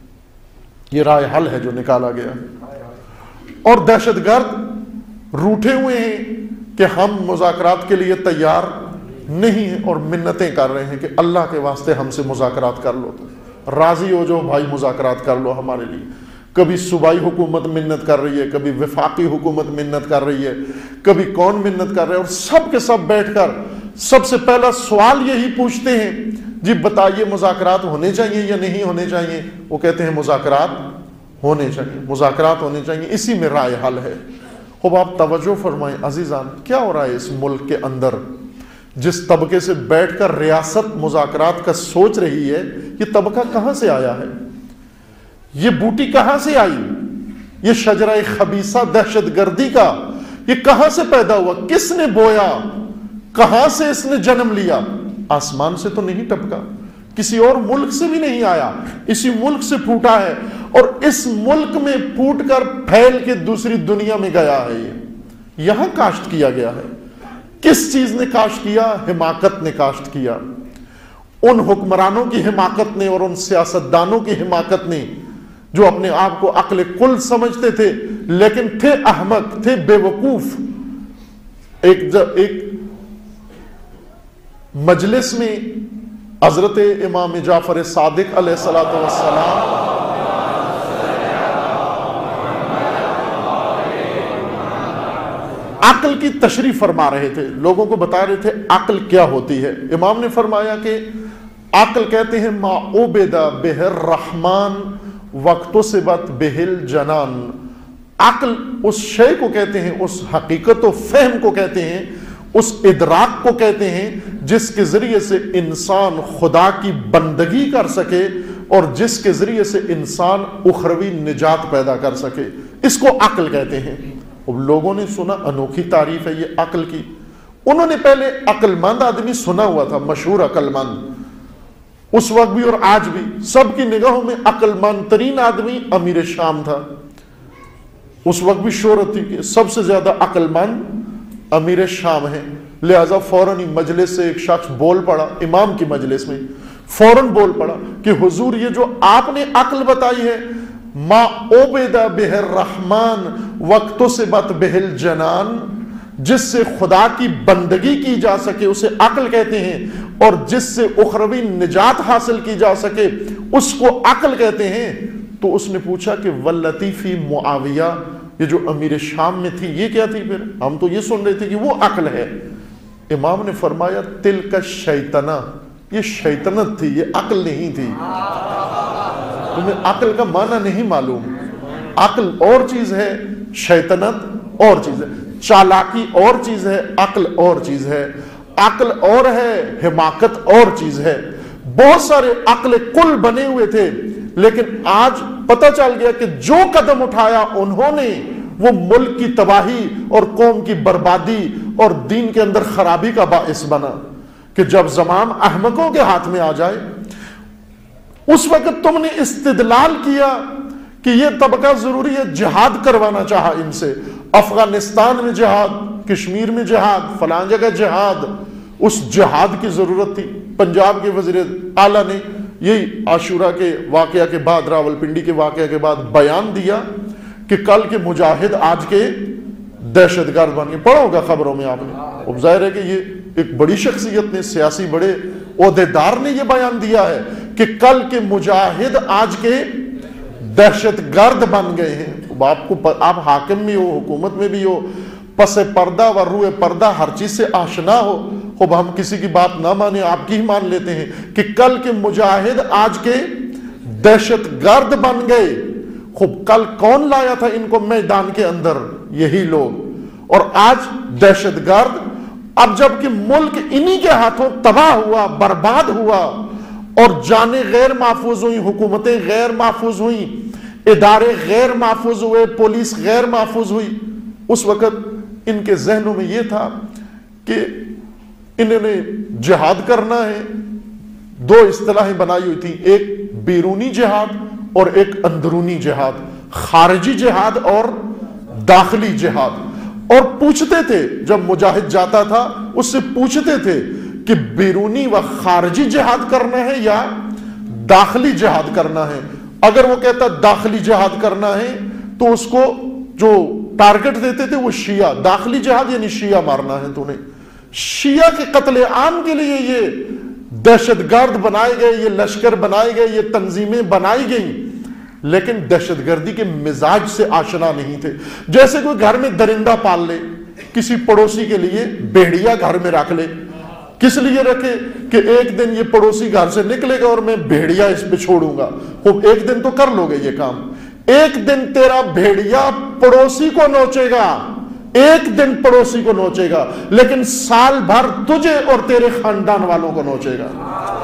یہ رائے حل ہے جو نکالا گیا ہے۔ اور دہشت گرد روٹھے ہوئے ہیں کہ ہم مذاکرات کے لیے تیار نہیں ہیں، اور منتیں کر رہے ہیں کہ اللہ کے واسطے ہم سے مذاکرات کر لو، راضی ہو جو بھائی مذاکرات کر لو ہمارے لیے۔ کبھی صوبائی حکومت منت کر رہی ہے، کبھی وفاقی حکومت منت کر رہی ہے، کبھی کون منت کر رہے ہیں، اور سب کے سب بیٹھ کر سب سے پہلا سوال یہی پوچھتے ہیں جی بتائیے مذاکرات ہونے چاہیے یا نہیں ہونے چاہیے؟ وہ کہتے ہیں مذاکرات ہونے چاہیے، مذاکرات ہونے چاہیے، اسی میں رائے حل ہے۔ خوب آپ توجہ فرمائیں عزیزان، کیا ہو رہا ہے اس ملک کے اندر؟ جس طبقے سے بیٹھ کر ریاست مذاکرات کا سوچ رہی ہے، یہ طبقہ کہاں سے آیا ہے؟ یہ بوٹی کہاں سے آئی؟ یہ شجرہ خبیثہ دہشت گردی کا یہ کہاں سے پیدا ہوا؟ کس نے بویا؟ کہاں سے اس نے جنم لیا؟ آسمان سے تو نہیں ٹپکا، کسی اور ملک سے بھی نہیں آیا، اسی ملک سے پھوٹا ہے، اور اس ملک میں پھوٹ کر پھیل کے دوسری دنیا میں گیا ہے۔ یہ یہاں کاشت کیا گیا ہے۔ کس چیز نے کاشت کیا؟ حماقت نے کاشت کیا۔ ان حکمرانوں کی حماقت نے اور ان سیاستدانوں کی حماقت نے جو اپنے آپ کو عقل کل سمجھتے تھے لیکن تھے احمق، تھے بے وقوف۔ ایک مجلس میں حضرت امام جعفر صادق علیہ السلام عقل کی تشریح فرما رہے تھے، لوگوں کو بتا رہے تھے عقل کیا ہوتی ہے۔ امام نے فرمایا کہ عقل کہتے ہیں ما عبد بہ الرحمن واکتسبت بہ الجنان۔ عقل اس شے کو کہتے ہیں، اس حقیقت و فہم کو کہتے ہیں، اس ادراک کو کہتے ہیں جس کے ذریعے سے انسان خدا کی بندگی کر سکے اور جس کے ذریعے سے انسان اخروی نجات پیدا کر سکے، اس کو عقل کہتے ہیں۔ اب لوگوں نے سنا انوکھی تعریف ہے یہ عقل کی، انہوں نے پہلے عقل مند آدمی سنا ہوا تھا، مشہور عقل مند، اس وقت بھی اور آج بھی سب کی نگاہوں میں عقل مند ترین آدمی امیر شام تھا۔ اس وقت بھی شہرت تھی کہ سب سے زیادہ عقل مند امیر شام ہے، لہذا فوراً ہی مجلس سے ایک شخص بول پڑا، امام کی مجلس میں فوراً بول پڑا کہ حضور یہ جو آپ نے عقل بتائی ہے ما عبد بہ الرحمن واکتسبت بہ الجنان، جس سے خدا کی بندگی کی جا سکے اسے عقل کہتے ہیں، اور جس سے اخروی نجات حاصل کی جا سکے اس کو عقل کہتے ہیں۔ تو اس نے پوچھا کہ واللتی فی معاویہ، یہ جو امیر شام میں تھی یہ کیا تھی؟ پھر ہم تو یہ سن رہے تھے کہ وہ عقل ہے۔ امام نے فرمایا تلک الشیطنہ، یہ شیطنت تھی، یہ عقل نہیں تھی۔ تمہیں عقل کا معنی نہیں معلوم، عقل اور چیز ہے، شیطنت اور چیز ہے، چالاکی اور چیز ہے، عقل اور چیز ہے، عقل اور ہے، حماقت اور چیز ہے۔ بہت سارے عقل کل بنے ہوئے تھے لیکن آج پتہ چل گیا کہ جو قدم اٹھایا انہوں نے وہ ملک کی تباہی اور قوم کی بربادی اور دین کے اندر خرابی کا باعث بنا۔ کہ جب زمام احمقوں کے ہاتھ میں آ جائے اس وقت تم نے استدلال کیا کہ یہ طبقہ ضروری ہے، جہاد کروانا چاہا ان سے، افغانستان میں جہاد، کشمیر میں جہاد، فلاں جگہ جہاد، اس جہاد کی ضرورت تھی۔ پنجاب کے وزیر اعلیٰ نے یہی عاشورہ کے واقعہ کے بعد، راولپنڈی کے واقعہ کے بعد بیان دیا کہ کل کے مجاہد آج کے دہشت گرد بن گئے۔ پڑھا ہوگا خبروں میں آپ نے۔ اب ظاہر ہے کہ یہ ایک بڑی شخصیت نے، سیاسی بڑے عہدیدار نے یہ بیان دیا ہے کہ کل کے مجاہد آج کے دہشت گرد بن گئے ہیں۔ آپ حاکم میں ہو، حکومت میں بھی ہو، پس پردہ و روئے پردہ ہر چیز سے آشنا ہو، خوب ہم کسی کی بات نہ مانے، آپ کی ہی مان لیتے ہیں کہ کل کے مجاہد آج کے دہشت گرد بن گئے۔ خوب کل کون لایا تھا ان کو میدان کے اندر؟ یہی لوگ، اور آج دہشت گرد۔ اب جب کہ ملک انہی کے ہاتھوں تباہ ہوا، برباد ہوا، اور جانیں غیر محفوظ ہوئی، حکومتیں غیر محفوظ ہوئیں، ادارے غیر محفوظ ہوئے، پولیس غیر محفوظ ہوئی، اس وقت ان کے ذہنوں میں یہ تھا کہ انہوں نے جہاد کرنا ہے۔ دو اصطلاحیں بنائی ہوئی تھی، ایک بیرونی جہاد اور ایک اندرونی جہاد، خارجی جہاد اور داخلی جہاد۔ اور پوچھتے تھے جب مجاہد جاتا تھا اس سے پوچھتے تھے کہ بیرونی و خارجی جہاد کرنا ہے یا داخلی جہاد کرنا ہے۔ اگر وہ کہتا داخلی جہاد کرنا ہے تو اس کو جو ٹارگٹ دیتے تھے وہ شیعہ، داخلی جہاد یعنی شیعہ مارنا ہے تو نے، شیعہ کے قتل عام کے لیے یہ دہشت گرد بنائے گئے، یہ لشکر بنائے گئے، یہ تنظیمیں بنائی گئیں، لیکن دہشت گردی کے مزاج سے آشنا نہیں تھے۔ جیسے کوئی گھر میں درندہ پال لے، کسی پڑوسی کے لیے بھیڑیا گھر میں رکھ لے، کس لیے رکھے کہ ایک دن یہ پڑوسی گھر سے نکلے گا اور میں بھیڑیا اس پہ چھوڑوں گا۔ خوب ایک دن تو کر لو گے یہ کام، ایک دن تیرا بھیڑیا پڑوسی کو نوچے گا، ایک دن پڑوسی کو نوچے گا، لیکن سال بھر تجھے اور تیرے خاندان والوں کو نوچے گا۔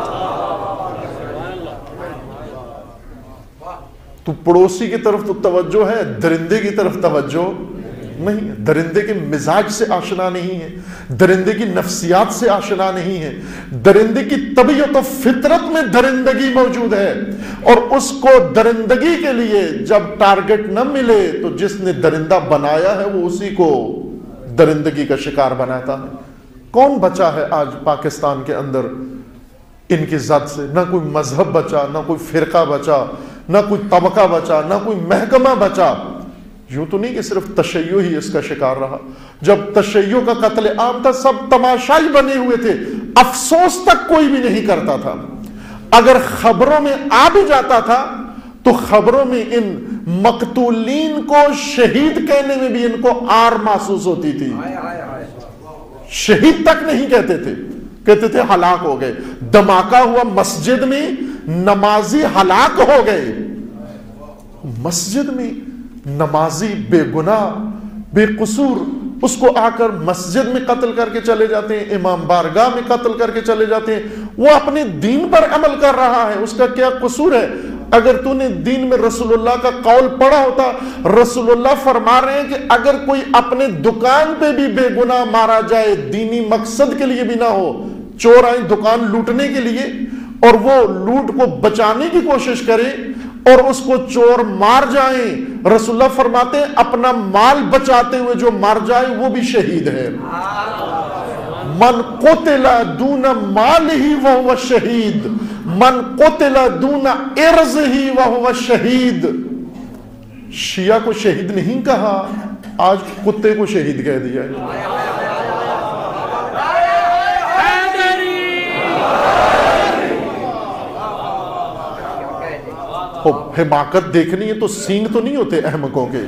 تو پڑوسی کی طرف تو توجہ ہے، درندے کی طرف توجہ نہیں ہے۔ درندے کے مزاج سے آشنا نہیں ہے، درندے کی نفسیات سے آشنا نہیں ہے، درندے کی طبیعت و فطرت میں درندگی موجود ہے، اور اس کو درندگی کے لیے جب ٹارگٹ نہ ملے تو جس نے درندہ بنایا ہے وہ اسی کو درندگی کا شکار بناتا ہے۔ کون بچا ہے آج پاکستان کے اندر ان کی ذات سے نہ کوئی مذہب بچا، نہ کوئی فرقہ بچا، نہ کوئی طبقہ بچا، نہ کوئی محکمہ بچا۔ یوں تو نہیں کہ صرف تشیع ہی اس کا شکار رہا، جب تشیع کا قتل عام تھا سب تماشائی بنے ہوئے تھے، افسوس تک کوئی بھی نہیں کرتا تھا۔ اگر خبروں میں آ بھی جاتا تھا تو خبروں میں ان مقتولین کو شہید کہنے میں بھی ان کو آر محسوس ہوتی تھی، شہید تک نہیں کہتے تھے، کہتے تھے ہلاک ہو گئے۔ دھماکہ ہوا مسجد میں، نمازی ہلاک ہو گئے، مسجد میں نمازی بے گناہ بے قصور، اس کو آ کر مسجد میں قتل کر کے چلے جاتے ہیں، امام بارگاہ میں قتل کر کے چلے جاتے ہیں۔ وہ اپنے دین پر عمل کر رہا ہے، اس کا کیا قصور ہے؟ اگر تو نے دین میں رسول اللہ کا قول پڑھا ہوتا، رسول اللہ فرما رہے ہیں کہ اگر کوئی اپنے دکان پہ بھی بے گناہ مارا جائے، دینی مقصد کے لیے بھی نہ ہو، چور آئیں دکان لوٹنے کے لیے اور وہ لوٹ کو بچانے کی کوشش کرے اور اس کو چور مار جائیں، رسول اللہ فرماتے ہیں اپنا مال بچاتے ہوئے جو مار جائے وہ بھی شہید ہے۔ من قتل دون مالہ وہو شہید، من قتل دون ارضہ وہو شہید۔ شیعہ کو شہید نہیں کہا، آج کتے کو شہید کہہ دیا ہے۔ حماقت دیکھنی ہے تو سینگ تو نہیں ہوتے احمقوں کے،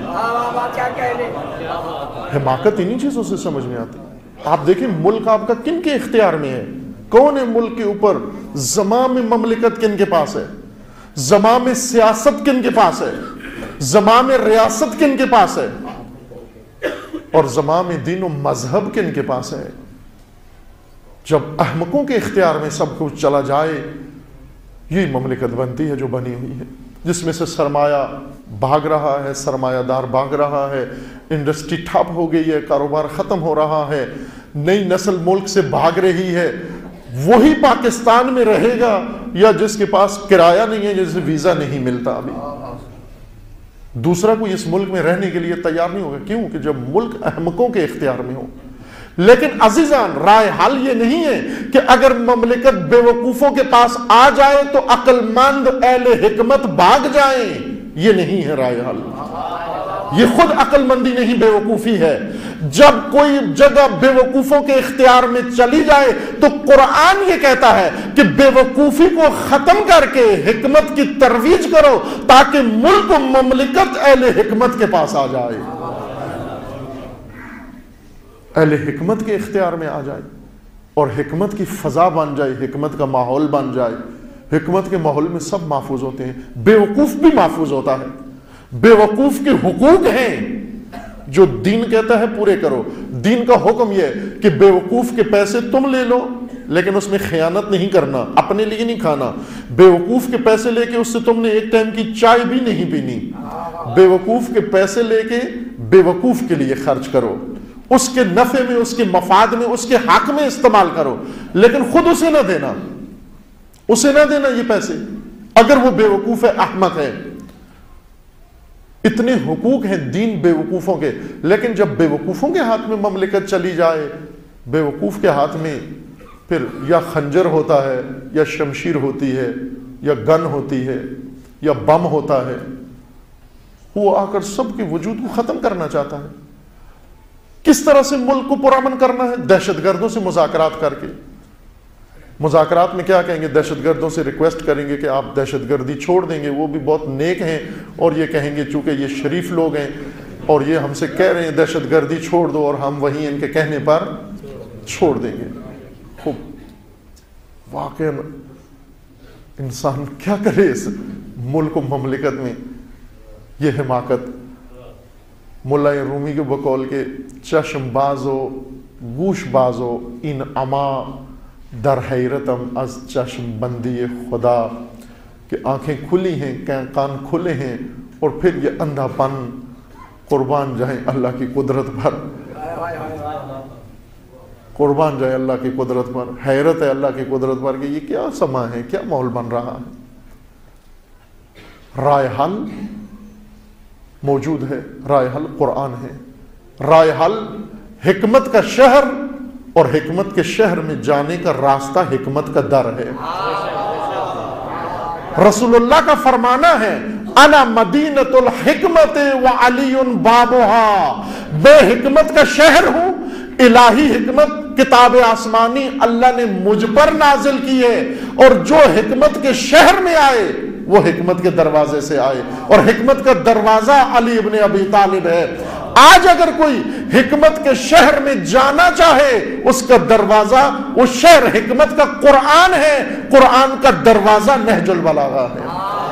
حماقت انہی چیزوں سے سمجھ میں آتی۔ آپ دیکھیں ملک آپ کا کن کے اختیار میں ہے؟ کون ہے ملک کے اوپر؟ زمام مملکت کن کے پاس ہے؟ زمام سیاست کن کے پاس ہے؟ زمام ریاست کن کے پاس ہے؟ اور زمام دین و مذہب کن کے پاس ہے؟ جب احمقوں کے اختیار میں سب کچھ چلا جائے، یہی مملکت بنتی ہے جو بنی ہوئی ہے، جس میں سے سرمایہ بھاگ رہا ہے، سرمایہ دار بھاگ رہا ہے، انڈسٹری ٹھپ ہو گئی ہے، کاروبار ختم ہو رہا ہے، نئی نسل ملک سے بھاگ رہی ہے۔ وہی پاکستان میں رہے گا یا جس کے پاس کرایہ نہیں ہے، جسے ویزا نہیں ملتا ابھی، دوسرا کوئی اس ملک میں رہنے کے لیے تیار نہیں ہوگا۔ کیوں؟ کہ جب ملک احمقوں کے اختیار میں ہو۔ لیکن عزیزان، رائے حل یہ نہیں ہے کہ اگر مملکت بے وقوفوں کے پاس آ جائے تو عقل مند اہل حکمت بھاگ جائیں، یہ نہیں ہے رائے حل، یہ خود عقل مندی نہیں بے وقوفی ہے۔ جب کوئی جگہ بے وقوفوں کے اختیار میں چلی جائے تو قرآن یہ کہتا ہے کہ بے وقوفی کو ختم کر کے حکمت کی ترویج کرو تاکہ ملک و مملکت اہل حکمت کے پاس آ جائے، اہل حکمت کے اختیار میں آ جائے اور حکمت کی فضا بن جائے، حکمت کا ماحول بن جائے۔ حکمت کے ماحول میں سب محفوظ ہوتے ہیں، بے وقوف بھی محفوظ ہوتا ہے۔ بے وقوف کے حقوق ہیں جو دین کہتا ہے پورے کرو۔ دین کا حکم یہ ہے کہ بے وقوف کے پیسے تم لے لو لیکن اس میں خیانت نہیں کرنا، اپنے لیے نہیں کھانا۔ بے وقوف کے پیسے لے کے اس سے تم نے ایک ٹائم کی چائے بھی نہیں پینی۔ بے وقوف کے پیسے لے کے بے وقوف کے لیے خرچ کرو، اس کے نفع میں، اس کے مفاد میں، اس کے حق میں استعمال کرو، لیکن خود اسے نہ دینا، اسے نہ دینا یہ پیسے اگر وہ بے وقوف ہے، احمق ہے۔ اتنے حقوق ہیں دین بے وقوفوں کے، لیکن جب بے وقوفوں کے ہاتھ میں مملکت چلی جائے، بے وقوف کے ہاتھ میں پھر یا خنجر ہوتا ہے یا شمشیر ہوتی ہے یا گن ہوتی ہے یا بم ہوتا ہے، وہ آ کر سب کے وجود کو ختم کرنا چاہتا ہے۔ کس طرح سے ملک کو پرامن کرنا ہے؟ دہشت گردوں سے مذاکرات کر کے۔ مذاکرات میں کیا کہیں گے؟ دہشت گردوں سے ریکویسٹ کریں گے کہ آپ دہشت گردی چھوڑ دیں گے، وہ بھی بہت نیک ہیں اور یہ کہیں گے چونکہ یہ شریف لوگ ہیں اور یہ ہم سے کہہ رہے ہیں دہشت گردی چھوڑ دو، اور ہم وہیں ان کے کہنے پر چھوڑ دیں گے۔ خوب واقعا انسان کیا کرے اس ملک و مملکت میں؟ یہ حماقت ملا رومی کے بقول کے چشم بازو گوش بازو ان اما در حیرتم از چشم بندی خدا، کہ آنکھیں کھلی ہیں، کان کھلے ہیں اور پھر یہ اندھا پن، قربان جائیں اللہ کی قدرت پر، قربان جائیں اللہ کی قدرت پر۔ حیرت ہے اللہ کی قدرت پر کہ یہ کیا سما ہے، کیا ماحول بن رہا ہے۔ رائے حل موجود ہے، رائے حل قرآن ہے، رائے حل حکمت کا شہر اور حکمت کے شہر میں جانے کا راستہ حکمت کا در ہے۔ رسول اللہ کا فرمانا ہے انا مدینۃ الحکمت وعلی بابها، میں حکمت کا شہر ہوں، الہی حکمت کتاب آسمانی اللہ نے مجھ پر نازل کی ہے، اور جو حکمت کے شہر میں آئے وہ حکمت کے دروازے سے آئے، اور حکمت کا دروازہ علی ابن ابی طالب ہے۔ آج اگر کوئی حکمت کے شہر میں جانا چاہے، اس کا دروازہ، وہ شہر حکمت کا قرآن ہے، قرآن کا دروازہ نہج البلاغہ ہے۔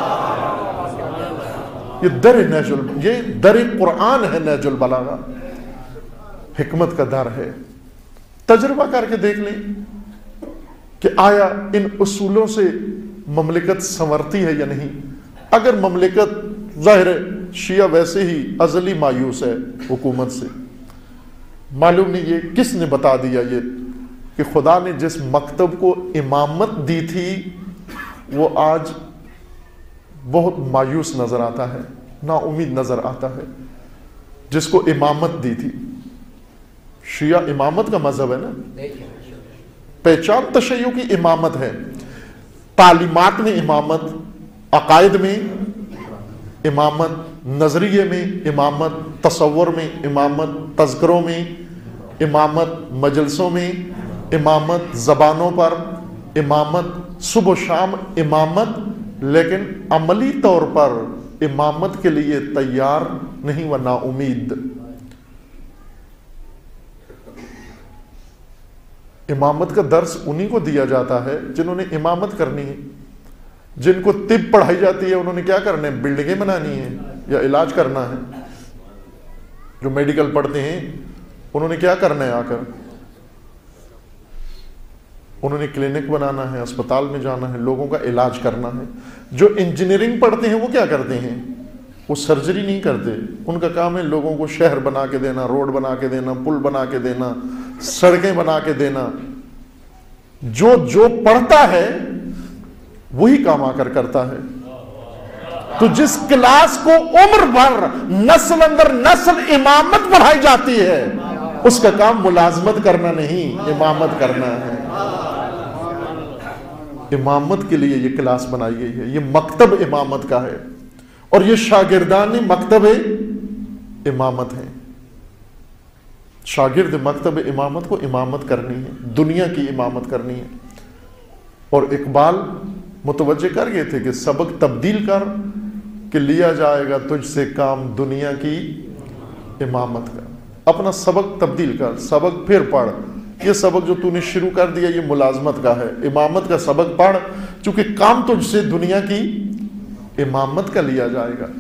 یہ در قرآن ہے نہج البلاغہ، حکمت کا در ہے۔ تجربہ کر کے دیکھ لیں کہ آیا ان اصولوں سے مملکت سنورتی ہے یا نہیں۔ اگر مملکت، ظاہر ہے شیعہ ویسے ہی ازلی مایوس ہے حکومت سے، معلوم نہیں یہ کس نے بتا دیا یہ کہ خدا نے جس مکتب کو امامت دی تھی وہ آج بہت مایوس نظر آتا ہے، نا امید نظر آتا ہے، جس کو امامت دی تھی۔ شیعہ امامت کا مذہب ہے نا، پہچان تشیع کی امامت ہے، تعلیمات میں امامت، عقائد میں امامت، نظریے میں امامت، تصور میں امامت، تذکروں میں امامت، مجلسوں میں امامت، زبانوں پر امامت، صبح و شام امامت، لیکن عملی طور پر امامت کے لیے تیار نہیں و نا امید۔ امامت کا درس انہی کو دیا جاتا ہے جنہوں نے امامت کرنی ہے۔ جن کو طب پڑھائی جاتی ہے انہوں نے کیا کرنا ہے؟ بلڈنگیں بنانی ہیں یا علاج کرنا ہے۔ جو میڈیکل پڑھتے ہیں انہوں نے کیا کرنا ہے؟ آ کر انہوں نے کلینک بنانا ہے، اسپتال میں جانا ہے، لوگوں کا علاج کرنا ہے۔ جو انجینئرنگ پڑھتے ہیں وہ کیا کرتے ہیں؟ وہ سرجری نہیں کرتے، ان کا کام ہے لوگوں کو شہر بنا کے دینا، روڈ بنا کے دینا، پل بنا کے دینا، سڑکیں بنا کے دینا۔ جو پڑھتا ہے وہی کام آ کر کرتا ہے۔ تو جس کلاس کو عمر بھر نسل اندر نسل امامت پڑھائی جاتی ہے، اس کا کام ملازمت کرنا نہیں، امامت کرنا ہے۔ امامت کے لیے یہ کلاس بنائی گئی ہے، یہ مکتب امامت کا ہے، اور یہ شاگردان مکتب امامت ہیں۔ شاگرد مکتب امامت کو امامت کرنی ہے، دنیا کی امامت کرنی ہے۔ اور اقبال متوجہ کر گئے تھے کہ سبق تبدیل کر کہ لیا جائے گا تجھ سے کام دنیا کی امامت کا۔ اپنا سبق تبدیل کر، سبق پھر پڑھ۔ یہ سبق جو تو نے شروع کر دیا یہ ملازمت کا ہے، امامت کا سبق پڑھ، چونکہ کام تجھ سے دنیا کی امامت کا لیا جائے گا۔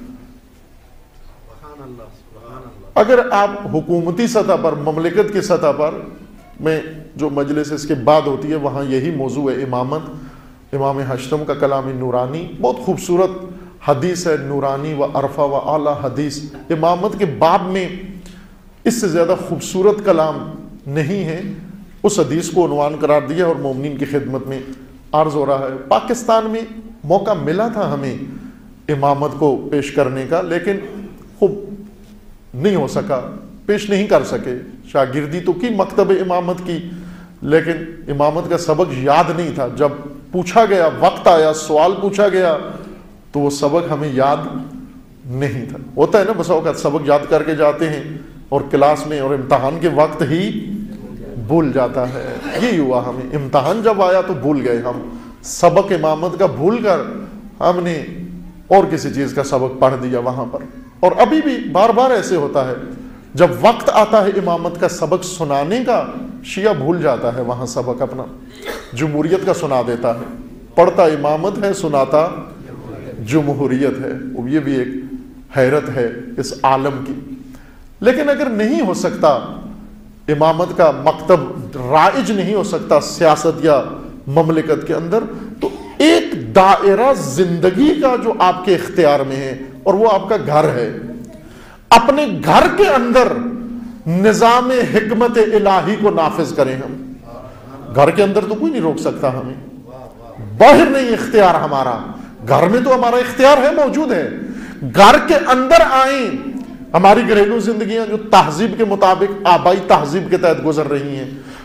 اگر آپ حکومتی سطح پر، مملکت کی سطح پر میں جو مجلس اس کے بعد ہوتی ہے وہاں یہی موضوع ہے، امامت۔ امام ہشتم کا کلام نورانی بہت خوبصورت حدیث ہے، نورانی و عرفہ و اعلیٰ حدیث۔ امامت کے باب میں اس سے زیادہ خوبصورت کلام نہیں ہے۔ اس حدیث کو عنوان قرار دیا اور مومنین کی خدمت میں عرض ہو رہا ہے۔ پاکستان میں موقع ملا تھا ہمیں امامت کو پیش کرنے کا، لیکن خوب نہیں ہو سکا، پیش نہیں کر سکے۔ شاگردی تو کی مکتب امامت کی، لیکن امامت کا سبق یاد نہیں تھا۔ جب پوچھا گیا، وقت آیا، سوال پوچھا گیا تو وہ سبق ہمیں یاد نہیں تھا۔ ہوتا ہے نا بس اوقات سبق یاد کر کے جاتے ہیں اور کلاس میں اور امتحان کے وقت ہی بھول جاتا ہے۔ یہی ہوا ہمیں، امتحان جب آیا تو بھول گئے ہم، سبق امامت کا بھول کر ہم نے اور کسی چیز کا سبق پڑھ دیا وہاں پر۔ اور ابھی بھی بار بار ایسے ہوتا ہے، جب وقت آتا ہے امامت کا سبق سنانے کا، شیعہ بھول جاتا ہے وہاں سبق اپنا، جمہوریت کا سنا دیتا ہے۔ پڑھتا امامت ہے، سناتا جمہوریت ہے۔ یہ بھی ایک حیرت ہے اس عالم کی۔ لیکن اگر نہیں ہو سکتا، امامت کا مکتب رائج نہیں ہو سکتا سیاست یا مملکت کے اندر، تو ایک دائرہ زندگی کا جو آپ کے اختیار میں ہے، اور وہ آپ کا گھر ہے۔ اپنے گھر کے اندر نظام حکمت الہی کو نافذ کریں۔ ہم گھر کے اندر تو کوئی نہیں روک سکتا ہمیں، باہر نہیں اختیار ہمارا، گھر میں تو ہمارا اختیار ہے، موجود ہے۔ گھر کے اندر آئیں۔ ہماری گھریلو زندگیاں جو تہذیب کے مطابق آبائی تہذیب کے تحت گزر رہی ہیں،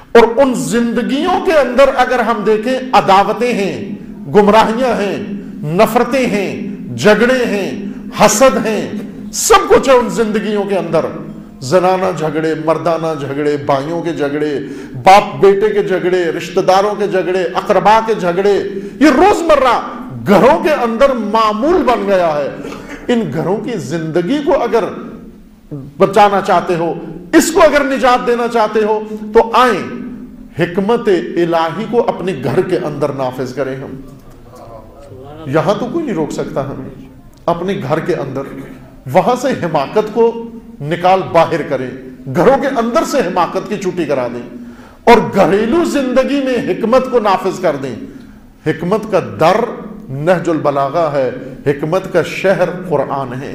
اور ان زندگیوں کے اندر اگر ہم دیکھیں عداوتیں ہیں، گمراہیاں ہیں، نفرتیں ہیں، جھگڑے ہیں، حسد ہیں، سب کچھ ہے ان زندگیوں کے اندر. زنانہ جھگڑے، مردانہ جھگڑے، بھائیوں کے جھگڑے، باپ بیٹے کے جھگڑے، رشتہ داروں کے جھگڑے، اقربا کے جھگڑے، یہ روزمرہ گھروں کے اندر معمول بن گیا ہے. ان گھروں کی زندگی کو اگر بچانا چاہتے ہو، اس کو اگر نجات دینا چاہتے ہو، تو آئیں حکمت الہی کو اپنے گھر کے اندر نافذ کریں. ہم یہاں تو کوئی نہیں روک سکتا ہمیں، اپنے گھر کے اندر وہاں سے حماقت کو نکال باہر کریں، گھروں کے اندر سے حماقت کی چھٹی کرا دیں اور گھریلو زندگی میں حکمت کو نافذ کر دیں. حکمت کا در نہج البلاغہ ہے، حکمت کا شہر قرآن ہے.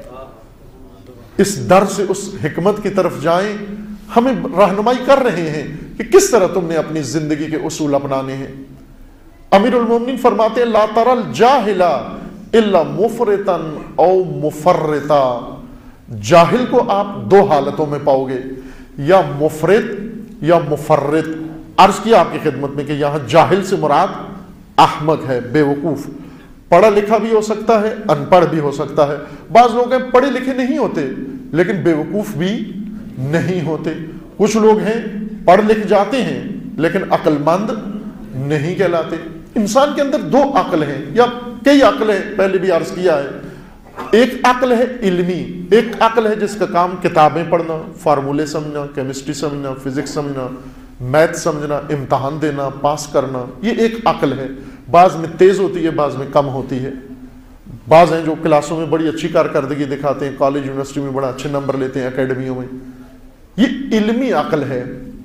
اس در سے اس حکمت کی طرف جائیں. ہمیں رہنمائی کر رہے ہیں کہ کس طرح تم نے اپنی زندگی کے اصول اپنانے ہیں. امیر المومنین فرماتے ہیں لا تر الجاہل الا مفرطا او مفرطا. جاہل کو آپ دو حالتوں میں پاؤ گے، یا مفرط یا مفرط. عرض کیا آپ کی خدمت میں کہ یہاں جاہل سے مراد احمق ہے، بے وقوف. پڑھا لکھا بھی ہو سکتا ہے، ان پڑھ بھی ہو سکتا ہے. بعض لوگ ہیں پڑھے لکھے نہیں ہوتے لیکن بے وقوف بھی نہیں ہوتے. کچھ لوگ ہیں پڑھ لکھ جاتے ہیں لیکن عقل مند نہیں کہلاتے. انسان کے اندر دو عقل ہیں یا کئی عقل ہیں، پہلے بھی عرض کیا ہے. ایک عقل ہے علمی، ایک عقل ہے جس کا کام کتابیں پڑھنا، فارمولے سمجھنا، کیمسٹری سمجھنا، فزکس سمجھنا، میتھ سمجھنا، امتحان دینا، پاس کرنا. یہ ایک عقل ہے. بعض میں تیز ہوتی ہے، بعض میں کم ہوتی ہے. بعض ہیں جو کلاسوں میں بڑی اچھی کارکردگی دکھاتے ہیں، کالج یونیورسٹی میں بڑا اچھے نمبر لیتے ہیں، اکیڈمیوں میں. یہ علمی عقل ہے.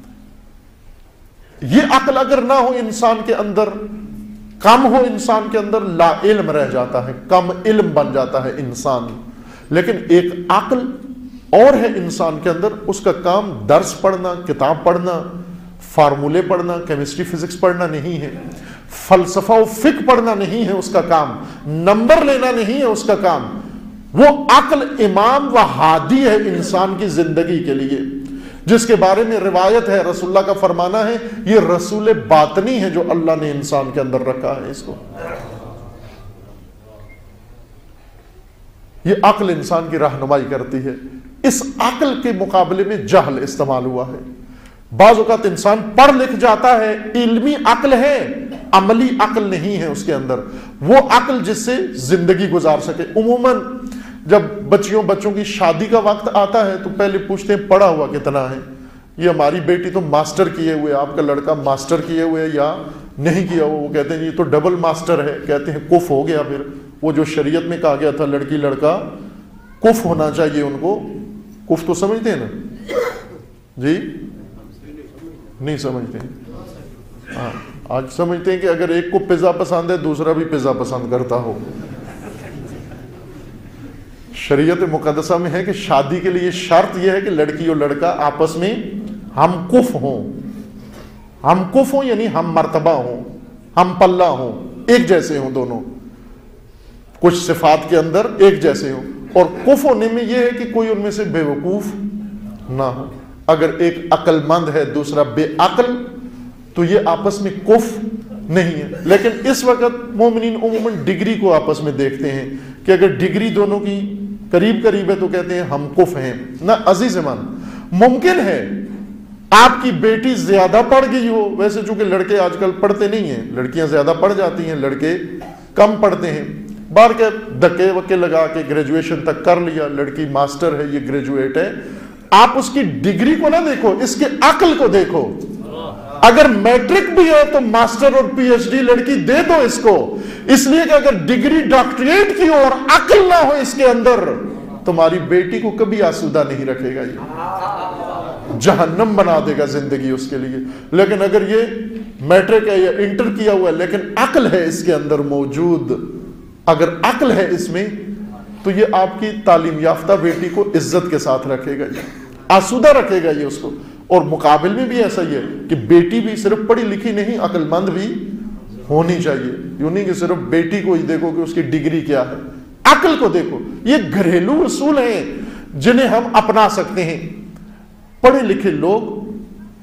یہ عقل اگر نہ ہو انسان کے اندر، کم ہو انسان کے اندر، لا علم رہ جاتا ہے، کم علم بن جاتا ہے انسان. لیکن ایک عقل اور ہے انسان کے اندر، اس کا کام درس پڑھنا، کتاب پڑھنا، فارمولے پڑھنا، کیمسٹری فزکس پڑھنا نہیں ہے، فلسفہ و فقہ پڑھنا نہیں ہے اس کا کام، نمبر لینا نہیں ہے اس کا کام. وہ عقل امام و ہادی ہے انسان کی زندگی کے لیے، جس کے بارے میں روایت ہے، رسول اللہ کا فرمانا ہے یہ رسول باطنی ہے جو اللہ نے انسان کے اندر رکھا ہے. اس کو یہ عقل انسان کی رہنمائی کرتی ہے. اس عقل کے مقابلے میں جہل استعمال ہوا ہے. بعض اوقات انسان پڑھ لکھ جاتا ہے، علمی عقل ہے، عملی عقل نہیں ہے اس کے اندر، وہ عقل جس سے زندگی گزار سکے. عموماً جب بچوں کی شادی کا وقت آتا ہے تو پہلے پوچھتے ہیں پڑھا ہوا کتنا ہے. یہ ہماری بیٹی تو ماسٹر کیے ہوئے، آپ کا لڑکا ماسٹر کیے ہوئے یا نہیں کیا ہوا. وہ کہتے ہیں یہ تو ڈبل ماسٹر ہے. کہتے ہیں کف ہو گیا. پھر وہ جو شریعت میں کہا گیا تھا لڑکی لڑکا کف ہونا چاہیے ان کو. کف تو سمجھتے ہیں نا جی؟ نہیں سمجھتے ہیں. ہاں آج سمجھتے ہیں کہ اگر ایک کو پیزا پسند ہے دوسرا بھی پیزا پسند کرتا ہو. شریعت مقدسہ میں ہے کہ شادی کے لیے شرط یہ ہے کہ لڑکی اور لڑکا آپس میں ہم کف ہوں. ہم کف ہوں یعنی ہم مرتبہ ہوں، ہم پلہ ہوں، ایک جیسے ہوں دونوں، کچھ صفات کے اندر ایک جیسے ہوں. اور کف ہونے میں یہ ہے کہ کوئی ان میں سے بے وقوف نہ ہو. اگر ایک عقل مند ہے دوسرا بے عقل تو یہ آپس میں کف نہیں ہے. لیکن اس وقت مومنین عموماً ڈگری کو آپس میں دیکھتے ہیں کہ اگر ڈگری دونوں کی قریب قریب ہے تو کہتے ہیں ہم کف ہیں. نہ عزیز من، ممکن ہے آپ کی بیٹی زیادہ پڑھ گئی ہو، ویسے چونکہ لڑکے آج کل پڑھتے نہیں ہیں، لڑکیاں زیادہ پڑھ جاتی ہیں، لڑکے کم پڑھتے ہیں. بار کے دھکے وکے لگا کے گریجویشن تک کر لیا، لڑکی ماسٹر ہے، یہ گریجویٹ ہے. آپ اس کی ڈگری کو نہ دیکھو، اس کے عقل کو دیکھو. اگر میٹرک بھی ہے تو ماسٹر اور پی ایچ ڈی لڑکی دے دو اس کو، اس لیے کہ اگر ڈگری ڈاکٹریٹ کی ہو اور عقل نہ ہو اس کے اندر، تمہاری بیٹی کو کبھی آسودہ نہیں رکھے گا، یہ جہنم بنا دے گا زندگی اس کے لیے. لیکن اگر یہ میٹرک ہے یا انٹر کیا ہوا ہے لیکن عقل ہے اس کے اندر موجود، اگر عقل ہے اس میں تو یہ آپ کی تعلیم یافتہ بیٹی کو عزت کے ساتھ رکھے گا، یہ آسودہ رکھے گا یہ اس کو. اور مقابل میں بھی ایسا ہی ہے کہ بیٹی بھی صرف پڑھی لکھی نہیں، عقل مند بھی ہونی چاہیے. یوں نہیں کہ صرف بیٹی کو ہی دیکھو کہ اس کی ڈگری کیا ہے، عقل کو دیکھو. یہ گھریلو اصول ہیں جنہیں ہم اپنا سکتے ہیں. پڑھے لکھے لوگ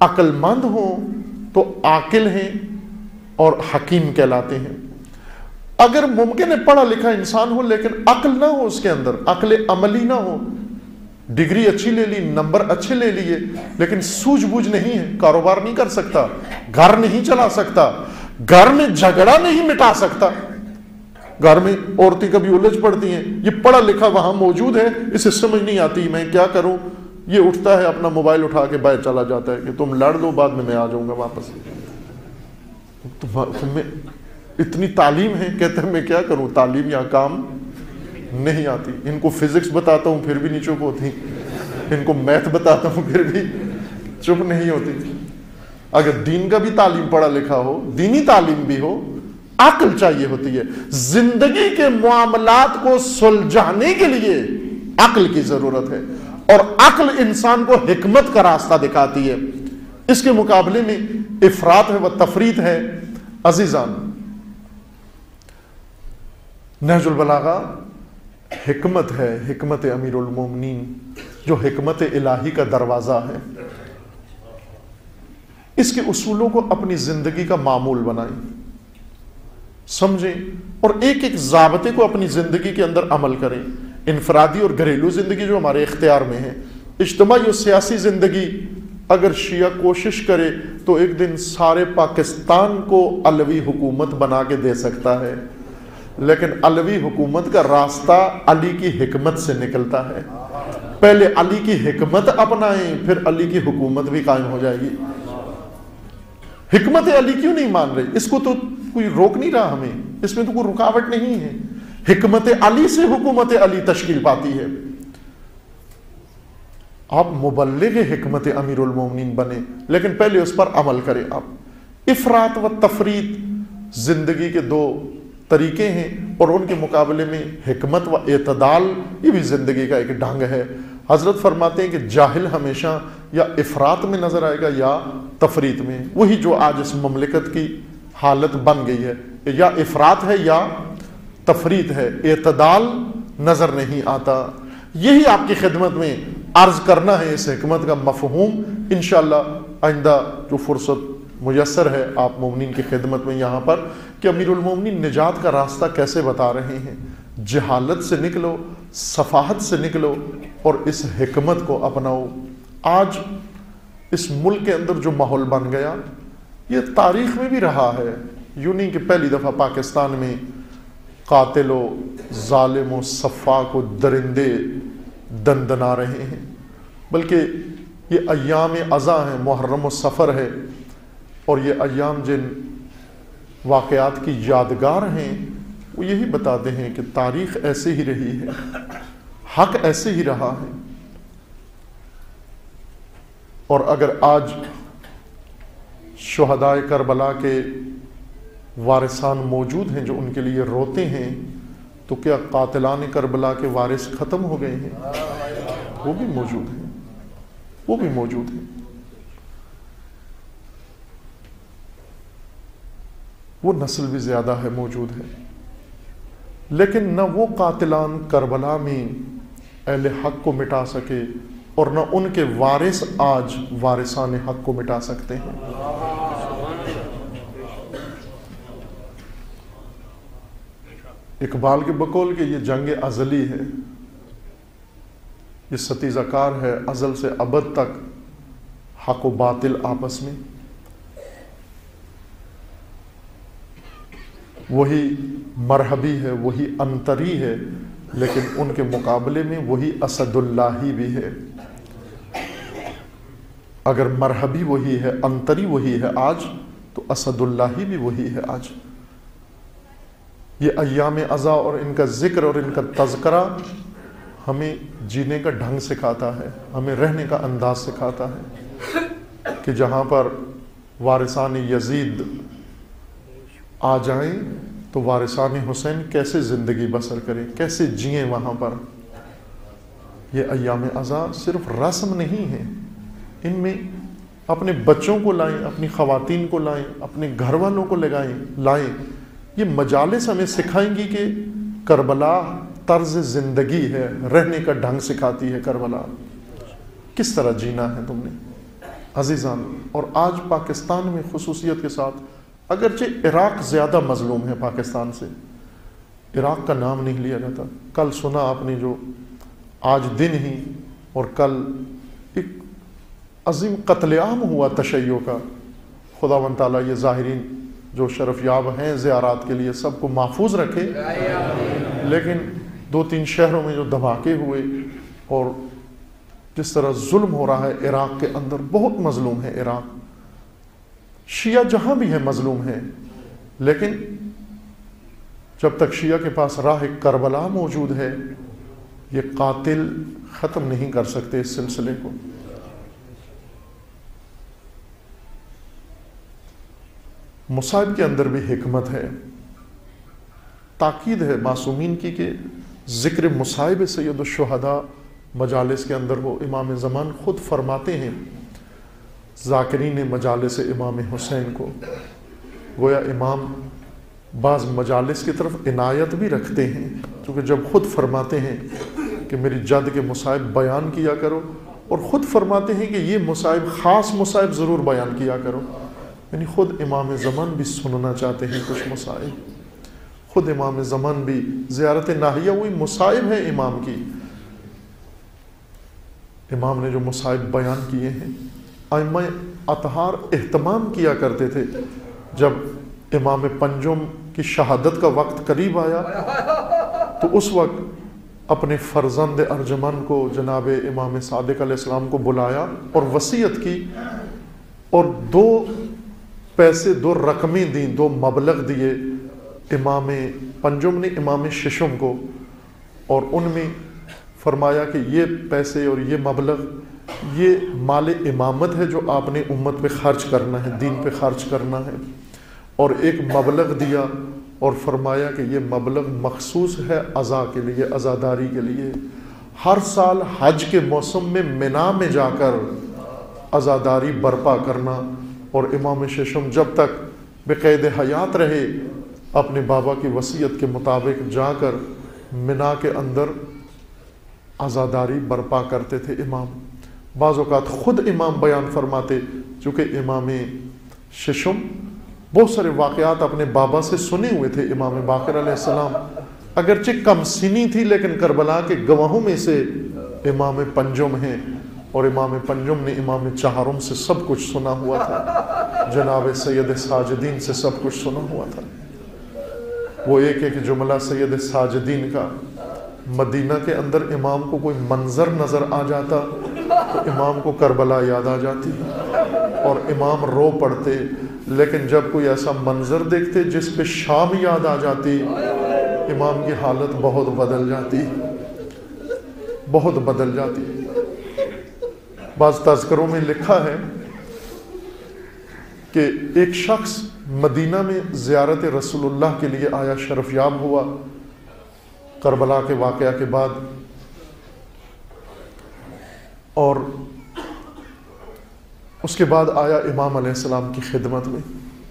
عقل مند ہوں تو عاقل ہیں اور حکیم کہلاتے ہیں۔ اگر ممکن ہے پڑھا لکھا انسان ہو لیکن عقل نہ ہو، اس کے اندر عقل عملی نہ ہو، ڈگری اچھی لے لی، نمبر اچھے لے لیے، لیکن سوجھ بوجھ نہیں ہے، کاروبار نہیں کر سکتا، گھر نہیں چلا سکتا، گھر میں جھگڑا نہیں مٹا سکتا، گھر میں عورتیں کبھی الجھ پڑتی ہیں، یہ پڑھا لکھا وہاں موجود ہے، اسے سمجھ نہیں آتی میں کیا کروں، یہ اٹھتا ہے اپنا موبائل اٹھا کے باہر چلا جاتا ہے کہ تم لڑ دو، بعد میں آ جاؤں گا واپس۔ تمہیں اتنی تعلیم ہے، کہتے ہیں میں کیا کروں، تعلیم یا کام نہیں آتی، ان کو فزکس بتاتا ہوں پھر بھی نہیں چپ ہوتی، ان کو میتھ بتاتا ہوں پھر بھی چپ نہیں ہوتی۔ اگر دین کا بھی تعلیم پڑھا لکھا ہو، دینی تعلیم بھی ہو، عقل چاہیے ہوتی ہے۔ زندگی کے معاملات کو سلجھانے کے لیے عقل کی ضرورت ہے، اور عقل انسان کو حکمت کا راستہ دکھاتی ہے۔ اس کے مقابلے میں افراط ہے و تفریط ہے۔ عزیزان، نہج البلاغہ حکمت ہے، حکمت امیر المومنین، جو حکمت الہی کا دروازہ ہے۔ اس کے اصولوں کو اپنی زندگی کا معمول بنائیں، سمجھیں، اور ایک ایک ضابطے کو اپنی زندگی کے اندر عمل کریں۔ انفرادی اور گھریلو زندگی جو ہمارے اختیار میں ہے، اجتماعی اور سیاسی زندگی اگر شیعہ کوشش کرے تو ایک دن سارے پاکستان کو علوی حکومت بنا کے دے سکتا ہے، لیکن علوی حکومت کا راستہ علی کی حکمت سے نکلتا ہے۔ پہلے علی کی حکمت اپنائیں، پھر علی کی حکومت بھی قائم ہو جائے گی۔ حکمت علی کیوں نہیں مان رہے؟ اس کو تو کوئی روک نہیں رہا ہمیں، اس میں تو کوئی رکاوٹ نہیں ہے۔ حکمت علی سے حکومت علی تشکیل پاتی ہے۔ آپ مبلغ حکمت امیر المومنین بنے، لیکن پہلے اس پر عمل کریں۔ آپ افراط و تفریط زندگی کے دو طریقے ہیں، اور ان کے مقابلے میں حکمت و اعتدال یہ بھی زندگی کا ایک ڈھنگ ہے۔ حضرت فرماتے ہیں کہ جاہل ہمیشہ یا افراط میں نظر آئے گا یا تفریط میں۔ وہی جو آج اس مملکت کی حالت بن گئی ہے، یا افراط ہے یا تفریط ہے، اعتدال نظر نہیں آتا۔ یہی آپ کی خدمت میں عرض کرنا ہے اس حکمت کا مفہوم۔ انشاءاللہ آئندہ جو فرصت میسر ہے آپ مومنین کی خدمت میں یہاں پر، کہ امیر المومنین نجات کا راستہ کیسے بتا رہے ہیں۔ جہالت سے نکلو، صفاحت سے نکلو، اور اس حکمت کو اپناؤ۔ آج اس ملک کے اندر جو ماحول بن گیا، یہ تاریخ میں بھی رہا ہے، یوں نہیں کہ پہلی دفعہ پاکستان میں قاتل و ظالم و سفاک و درندے دندنا رہے ہیں، بلکہ یہ ایام عزا ہیں، محرم و سفر ہے، اور یہ ایام جن واقعات کی یادگار ہیں وہ یہی بتاتے ہیں کہ تاریخ ایسے ہی رہی ہے، حق ایسے ہی رہا ہے۔ اور اگر آج شہدائے کربلا کے وارثان موجود ہیں جو ان کے لیے روتے ہیں، تو کیا قاتلان کربلا کے وارث ختم ہو گئے ہیں؟ وہ بھی موجود ہیں، وہ بھی موجود ہیں۔ وہ نسل بھی زیادہ ہے، موجود ہے، لیکن نہ وہ قاتلان کربلا میں اہل حق کو مٹا سکے، اور نہ ان کے وارث آج وارثان حق کو مٹا سکتے ہیں۔ اقبال کے بقول کہ یہ جنگ ازلی ہے، یہ ستیزہ کار ہے ازل سے ابد تک، حق و باطل آپس میں۔ وہی مرحبی ہے، وہی انتری ہے، لیکن ان کے مقابلے میں وہی اسد اللہ بھی ہے۔ اگر مرحبی وہی ہے، انتری وہی ہے آج، تو اسد اللہ بھی وہی ہے آج۔ یہ ایام عزا اور ان کا ذکر اور ان کا تذکرہ ہمیں جینے کا ڈھنگ سکھاتا ہے، ہمیں رہنے کا انداز سکھاتا ہے، کہ جہاں پر وارثان یزید آ جائیں تو وارثان حسین کیسے زندگی بسر کریں، کیسے جئیں وہاں پر۔ یہ ایام عزا صرف رسم نہیں ہے، ان میں اپنے بچوں کو لائیں، اپنی خواتین کو لائیں، اپنے گھر والوں کو لائیں۔ یہ مجالس ہمیں سکھائیں گی کہ کربلا طرز زندگی ہے، رہنے کا ڈھنگ سکھاتی ہے۔ کربلا کس طرح جینا ہے تم نے، عزیزان، اور آج پاکستان میں خصوصیت کے ساتھ، اگرچہ عراق زیادہ مظلوم ہے پاکستان سے، عراق کا نام نہیں لیا جاتا. کل سنا آپ نے جو آج دن ہی اور کل ایک عظیم قتل عام ہوا تشیع کا. خداوند تعالیٰ یہ ظاہرین جو شرف یاب ہیں زیارات کے لیے سب کو محفوظ رکھے. لیکن 2-3 شہروں میں جو دھماکے ہوئے اور جس طرح ظلم ہو رہا ہے عراق کے اندر، بہت مظلوم ہے عراق. شیعہ جہاں بھی ہے مظلوم ہے، لیکن جب تک شیعہ کے پاس راہ کربلا موجود ہے، یہ قاتل ختم نہیں کر سکتے اس سلسلے کو. مصائب کے اندر بھی حکمت ہے. تاکید ہے معصومین کی کہ ذکر مصائب سید الشہداء مجالس کے اندر ہو. امام زمان خود فرماتے ہیں ذاکرین مجالس امام حسین کو، گویا امام بعض مجالس کی طرف عنایت بھی رکھتے ہیں، کیونکہ جب خود فرماتے ہیں کہ میری جد کے مصائب بیان کیا کرو، اور خود فرماتے ہیں کہ یہ مصائب خاص مصائب ضرور بیان کیا کرو. یعنی خود امام زمان بھی سننا چاہتے ہیں کچھ مصائب. خود امام زمان بھی زیارت ناہیہ ہوئی مصائب ہے امام کی. امام نے جو مصائب بیان کیے ہیں، ائمہ اطہار اہتمام کیا کرتے تھے. جب امام پنجم کی شہادت کا وقت قریب آیا تو اس وقت اپنے فرزند ارجمن کو جناب امام صادق علیہ السلام کو بلایا اور وصیت کی، اور 2 پیسے 2 رقمیں دیں، 2 مبلغ دیے امام پنجم نے امام ششم کو، اور ان میں فرمایا کہ یہ پیسے اور یہ مبلغ یہ مال امامت ہے جو آپ نے امت پہ خرچ کرنا ہے، دین پہ خرچ کرنا ہے. اور ایک مبلغ دیا اور فرمایا کہ یہ مبلغ مخصوص ہے عزا کے لیے، عزاداری کے لیے. ہر سال حج کے موسم میں منا میں جا کر عزاداری برپا کرنا، اور امام ششم جب تک بقید حیات رہے اپنے بابا کی وصیت کے مطابق جا کر منا کے اندر عزاداری برپا کرتے تھے امام. بعض اوقات خود امام بیان فرماتے، چونکہ امام ششم بہت سارے واقعات اپنے بابا سے سنے ہوئے تھے. امام باقر علیہ السلام اگرچہ کم سنی تھی، لیکن کربلا کے گواہوں میں سے امام پنجم ہیں، اور امام پنجم نے امام چہارم سے سب کچھ سنا ہوا تھا، جناب سید ساجدین سے سب کچھ سنا ہوا تھا. وہ ایک جملہ سید ساجدین کا، مدینہ کے اندر امام کو کوئی منظر نظر آ جاتا تو امام کو کربلا یاد آ جاتی اور امام رو پڑتے. لیکن جب کوئی ایسا منظر دیکھتے جس پہ شام یاد آ جاتی، امام کی حالت بہت بدل جاتی، بہت بدل جاتی. بعض تذکروں میں لکھا ہے کہ ایک شخص مدینہ میں زیارت رسول اللہ کے لیے آیا، شرف یاب ہوا کربلا کے واقعہ کے بعد، اور اس کے بعد آیا امام علیہ السلام کی خدمت میں.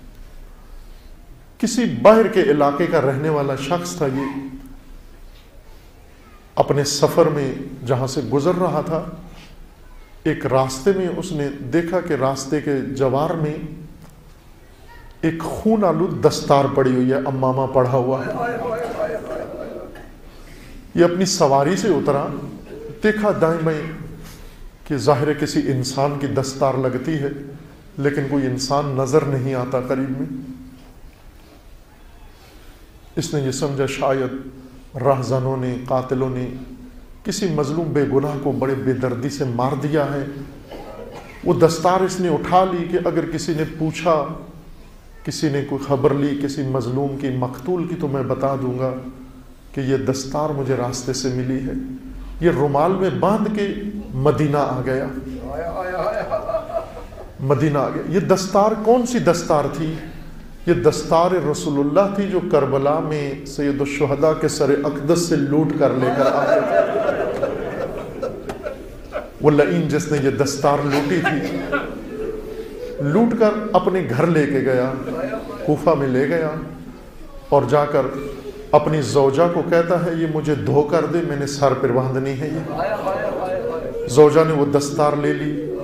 کسی باہر کے علاقے کا رہنے والا شخص تھا یہ. اپنے سفر میں جہاں سے گزر رہا تھا، ایک راستے میں اس نے دیکھا کہ راستے کے جوار میں ایک خون آلود دستار پڑی ہوئی ہے، امامہ پڑھا ہوا ہے. یہ اپنی سواری سے اترا، دیکھا دائیں بائیں کہ ظاہر کسی انسان کی دستار لگتی ہے، لیکن کوئی انسان نظر نہیں آتا قریب میں. اس نے یہ سمجھا شاید راہزنوں نے، قاتلوں نے کسی مظلوم بے گناہ کو بڑے بے دردی سے مار دیا ہے. وہ دستار اس نے اٹھا لی کہ اگر کسی نے پوچھا، کسی نے کوئی خبر لی کسی مظلوم کی، مقتول کی، تو میں بتا دوں گا کہ یہ دستار مجھے راستے سے ملی ہے. یہ رومال میں باندھ کے مدینہ آ گیا، مدینہ آ گیا. یہ دستار کون سی دستار تھی؟ یہ دستار رسول اللہ تھی جو کربلا میں سید الشہداء کے سر اقدس سے لوٹ کر لے کر آئے تھے. وہ لعین جس نے یہ دستار لوٹی تھی، لوٹ کر اپنے گھر لے کے گیا، کوفہ میں لے گیا، اور جا کر اپنی زوجہ کو کہتا ہے یہ مجھے دھو کر دے، میں نے سر پر باندھنی ہے. یہ زوجہ نے وہ دستار لے لی،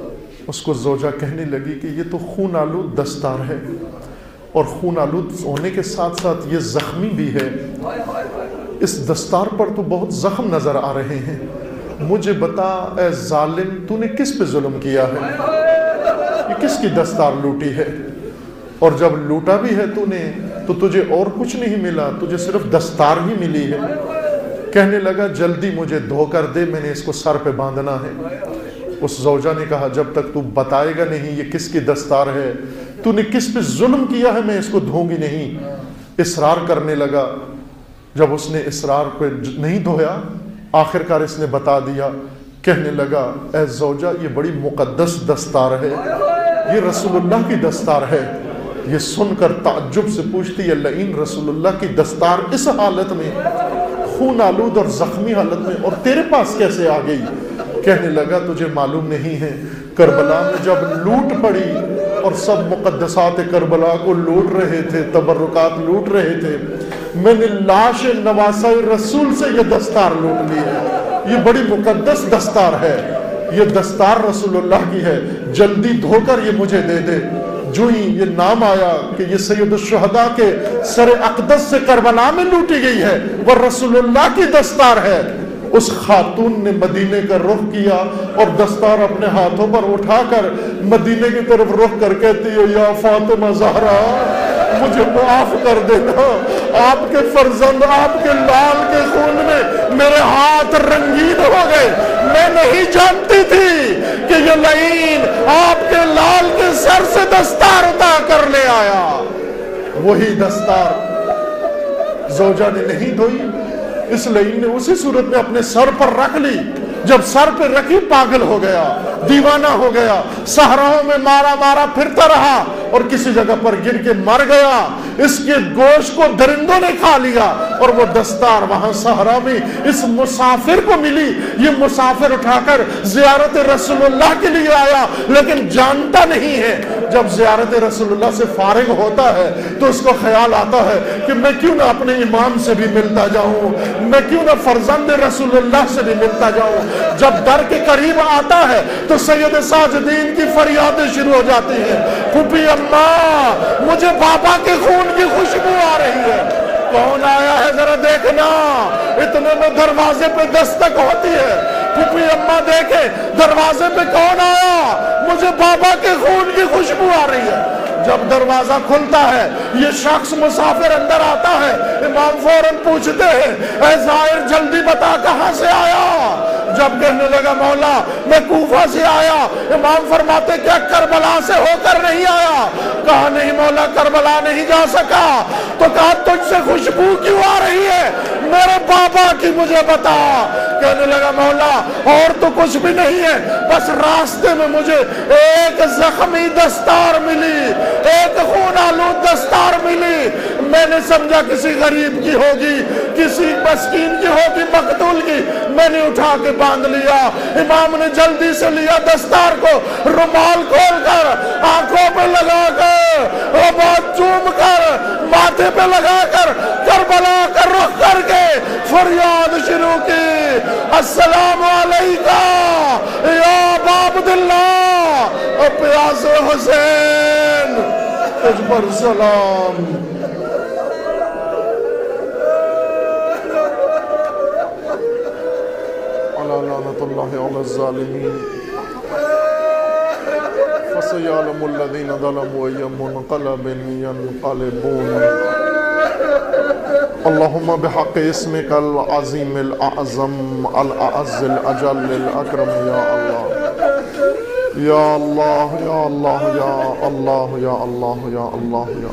اس کو زوجہ کہنے لگی کہ یہ تو خون آلود دستار ہے، اور خون آلود ہونے کے ساتھ ساتھ یہ زخمی بھی ہے، اس دستار پر تو بہت زخم نظر آ رہے ہیں، مجھے بتا اے ظالم تو نے کس پہ ظلم کیا ہے، یہ کس کی دستار لوٹی ہے؟ اور جب لوٹا بھی ہے تو نے تو تجھے اور کچھ نہیں ملا، تجھے صرف دستار ہی ملی ہے۔ کہنے لگا جلدی مجھے دھو کر دے، میں نے اس کو سر پہ باندھنا ہے۔ اس زوجہ نے کہا جب تک تو بتائے گا نہیں یہ کس کی دستار ہے، تو نے کس پہ ظلم کیا ہے، میں اس کو دھوں گی نہیں۔ اصرار کرنے لگا، جب اس نے اصرار پہ نہیں دھویا آخر کار اس نے بتا دیا۔ کہنے لگا اے زوجہ یہ بڑی مقدس دستار ہے، یہ رسول اللہ کی دستار ہے۔ یہ سن کر تعجب سے پوچھتی ہے لعین رسول اللہ کی دستار اس حالت میں، خون آلود اور زخمی حالت میں، اور تیرے پاس کیسے آ گئی؟ کہنے لگا تجھے معلوم نہیں ہے کربلا میں جب لوٹ پڑی اور سب مقدسات کربلا کو لوٹ رہے تھے، تبرکات لوٹ رہے تھے، میں نے لاش نواسہ رسول سے یہ دستار لوٹ لی ہے، یہ بڑی مقدس دستار ہے، یہ دستار رسول اللہ کی ہے، جلدی دھو کر یہ مجھے دے دے۔ جو ہی یہ نام آیا کہ یہ سید الشہداء کے سر اقدس سے کربلا میں لوٹی گئی ہے، وہ رسول اللہ کی دستار ہے، اس خاتون نے مدینے کا رخ کیا اور دستار اپنے ہاتھوں پر اٹھا کر مدینے کی طرف رخ کر کہتی ہے یا فاطمہ زہرا مجھے معاف کر دینا، آپ کے فرزند آپ کے لال کے خون میں میرے ہاتھ رنگین ہو گئے، میں نہیں جانتی تھی کہ یہ لعین آپ کے لال کے سر سے دستار اٹھا کر لے آیا۔ وہی دستار زوجہ نے نہیں دھوئی، اس لعین نے اسی صورت میں اپنے سر پر رکھ لی، جب سر پہ رکھی پاگل ہو گیا، دیوانہ ہو گیا، صحراؤں میں مارا مارا پھرتا رہا اور کسی جگہ پر گر کے مر گیا، اس کے گوشت کو درندوں نے کھا لیا، اور وہ دستار وہاں صحرا میں اس مسافر کو ملی۔ یہ مسافر اٹھا کر زیارت رسول اللہ کے لیے آیا لیکن جانتا نہیں ہے، جب زیارت رسول اللہ سے فارغ ہوتا ہے تو اس کو خیال آتا ہے کہ میں کیوں نہ اپنے امام سے بھی ملتا جاؤں، میں کیوں نہ فرزند رسول اللہ سے بھی ملتا جاؤں۔ جب در کے قریب آتا ہے تو سید ساجدین کی فریادیں شروع ہو جاتی ہیں، پھوپھی اماں مجھے بابا کے خون کی خوشبو آ رہی ہے، کون آیا ہے ذرا دیکھنا۔ اتنے میں دروازے پہ دستک ہوتی ہے، پھوپھی اماں دیکھے دروازے پہ کون آیا، مجھے بابا کے خون کی خوشبو آ رہی ہے۔ جب دروازہ کھلتا ہے یہ شخص مسافر اندر آتا ہے، امام فوراً پوچھتے ہیں اے زائر جلدی بتا کہاں سے آیا؟ جب کہنے لگا مولا میں کوفہ سے آیا، امام فرماتے کیا کربلا سے ہو کر نہیں آیا؟ کہا نہیں مولا کربلا نہیں جا سکا۔ تو کہا تجھ سے خوشبو کیوں آ رہی ہے؟ میرے بابا کی مجھے بتا۔ کہنے لگا مولا اور تو کچھ بھی نہیں ہے، بس راستے میں مجھے ایک زخمی دستار ملی، ایک خون آلود دستار ملی، میں نے سمجھا کسی غریب کی ہوگی، کسی مسکین کی ہوگی، مقتول کی، میں نے اٹھا کے باندھ لیا۔ امام نے جلدی سے لیا دستار کو، رومال کھول کر آنکھوں پہ لگا کر بہت چوم کر ماتھے پہ لگا کر کربلا کا رخ کر کے فریاد شروع کی، السلام علیکہ یا ابا عبداللہ، پیاس حسین تجھ پر سلام۔ لعنت اللہ علی الظالمین فسيعلم الذين ظلموا أي منقلب ينقلبون۔ اللهم بحق اسمك العظيم الأعظم الأعز الأجل الأكرم يا الله یا اللہ یا اللہ یا اللہ یا اللہ یا اللہ یا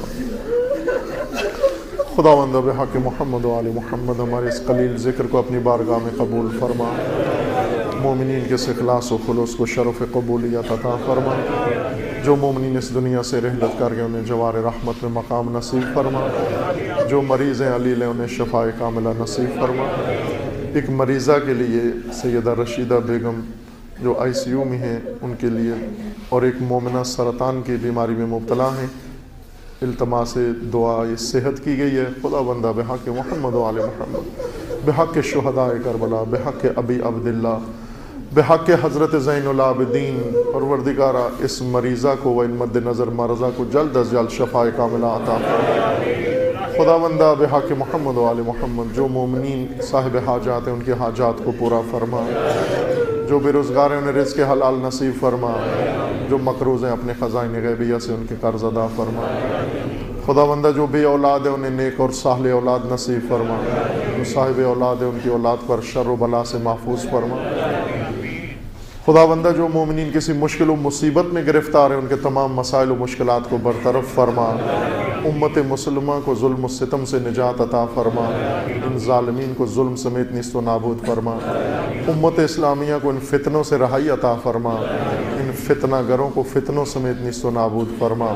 خداوند بحق محمد و آل محمد ہمارے اس قلیل ذکر کو اپنی بارگاہ میں قبول فرما، مومنین کے اخلاص و خلوص کو شرف قبولیت عطا فرما، جو مومنین اس دنیا سے رحلت کر گئے انہیں جوار رحمت میں مقام نصیب فرما، جو مریض ہیں علیل ہیں انہیں شفاء کاملہ نصیب فرما۔ ایک مریضہ کے لیے سیدہ رشیدہ بیگم جو آئی سی یو میں ہیں ان کے لیے، اور ایک مومنہ سرطان کی بیماری میں مبتلا ہیں، التماس دعا صحت کی گئی ہے۔ خدا بندہ بحق محمد و آل محمد، بحق شہداء کربلا، بحق ابی عبداللہ، بحق حضرت زین العابدین پروردگارہ اس مریضہ کو و ان مد نظر مرضہ کو جلد از جلد شفاء کاملہ عطا فرما۔ خداوندہ بحق محمد و آل محمد جو مومنین صاحب حاجات ہیں ان کے حاجات کو پورا فرما، جو بے روزگار ہیں انہیں رزق حلال نصیب فرما، جو مقروض ہیں اپنے خزائن غیبیہ سے ان کے قرض ادا فرما۔ خداوندہ جو بے اولاد ہیں انہیں نیک اور صالح اولاد نصیب فرما، جو صاحب اولاد ہیں ان کی اولاد پر شر و بلا سے محفوظ فرما۔ خداوندہ جو مومنین کسی مشکل و مصیبت میں گرفتار ہیں ان کے تمام مسائل و مشکلات کو برطرف فرما، امت مسلمہ کو ظلم و ستم سے نجات عطا فرما، ان ظالمین کو ظلم سمیت نیست و نابود فرما، امت اسلامیہ کو ان فتنوں سے رہائی عطا فرما، ان فتنہ گروں کو فتنوں سمیت نیست و نابود فرما،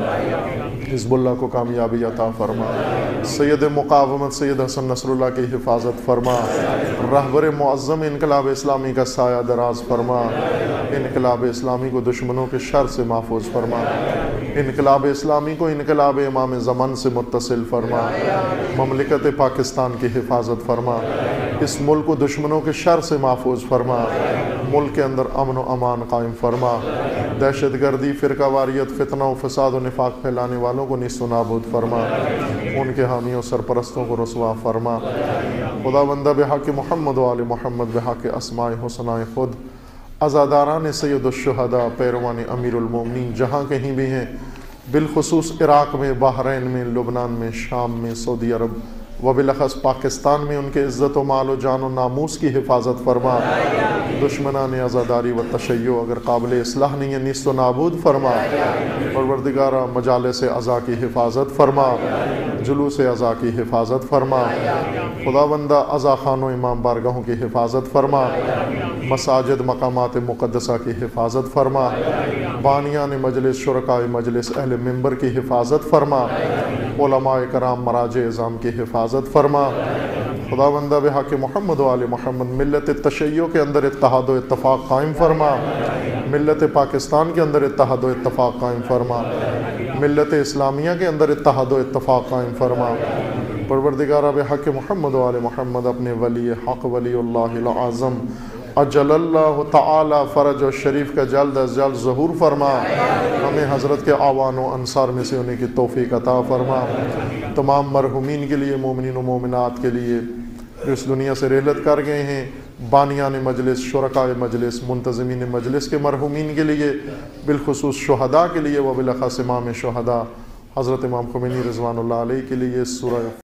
حزب اللہ کو کامیابی عطا فرما، سید مقاومت سید حسن نصر اللہ کی حفاظت فرما، رہبر معظم انقلاب اسلامی کا سایہ دراز فرما، انقلاب اسلامی کو دشمنوں کے شر سے محفوظ فرما، انقلاب اسلامی کو انقلاب امام زمان سے متصل فرما، مملکت پاکستان کی حفاظت فرما، اس ملک کو دشمنوں کے شر سے محفوظ فرما، ملک کے اندر امن و امان قائم فرما، دہشت گردی، فرقہ واریت، فتنہ و فساد و نفاق پھیلانے والوں کو نیست و نابود فرما، ان کے حامیوں سرپرستوں کو رسوا فرما۔ خداوندہ بحق محمد و آل محمد بحق اسماء حسنائے خود عزاداران سید الشہداء پیروان امیر المومنین جہاں کہیں بھی ہیں، بالخصوص عراق میں، بحرین میں، لبنان میں، شام میں، سعودی عرب و بالاخص پاکستان میں ان کے عزت و مال و جان و ناموس کی حفاظت فرما، دشمنان عزاداری و تشیع اگر قابل اصلاح نہیں ہے نیست و نابود فرما، پروردگارہ مجالس عزا کی حفاظت فرما، جلوس عزا کی حفاظت فرما، خداوندہ عزا خانوں امام بارگاہوں کی حفاظت فرما، مساجد مقامات مقدسہ کی حفاظت فرما، بانیان مجلس، شرکاء مجلس، اہل منبر کی حفاظت فرما، علماء کرام، مراجع اعظام کی حفاظت فرما۔ خداوندہ بحق محمد و آل محمد ملت تشیع کے اندر اتحاد و اتفاق قائم فرما، ملت پاکستان کے اندر اتحاد و اتفاق قائم فرما، ملت اسلامیہ کے اندر اتحاد و اتفاق قائم فرما۔ پروردگارہ بحق محمد و آل محمد اپنے ولی حق ولی اللہ العظم اجل اللہ تعالی فرج و شریف کا جلد از جلد ظہور فرما، ہمیں حضرت کے اعوان و انصار میں سے ہونے کی توفیق عطا فرما، تمام مرحومین کے لیے، مومنین و مومنات کے لیے جو اس دنیا سے رحلت کر گئے ہیں، بانیان مجلس، شرکاء مجلس، منتظمین مجلس کے مرحومین کے لیے، بالخصوص شہداء کے لیے و بالاخص امام شہداء حضرت امام خمینی رضوان اللہ علیہ کے لیے سورہ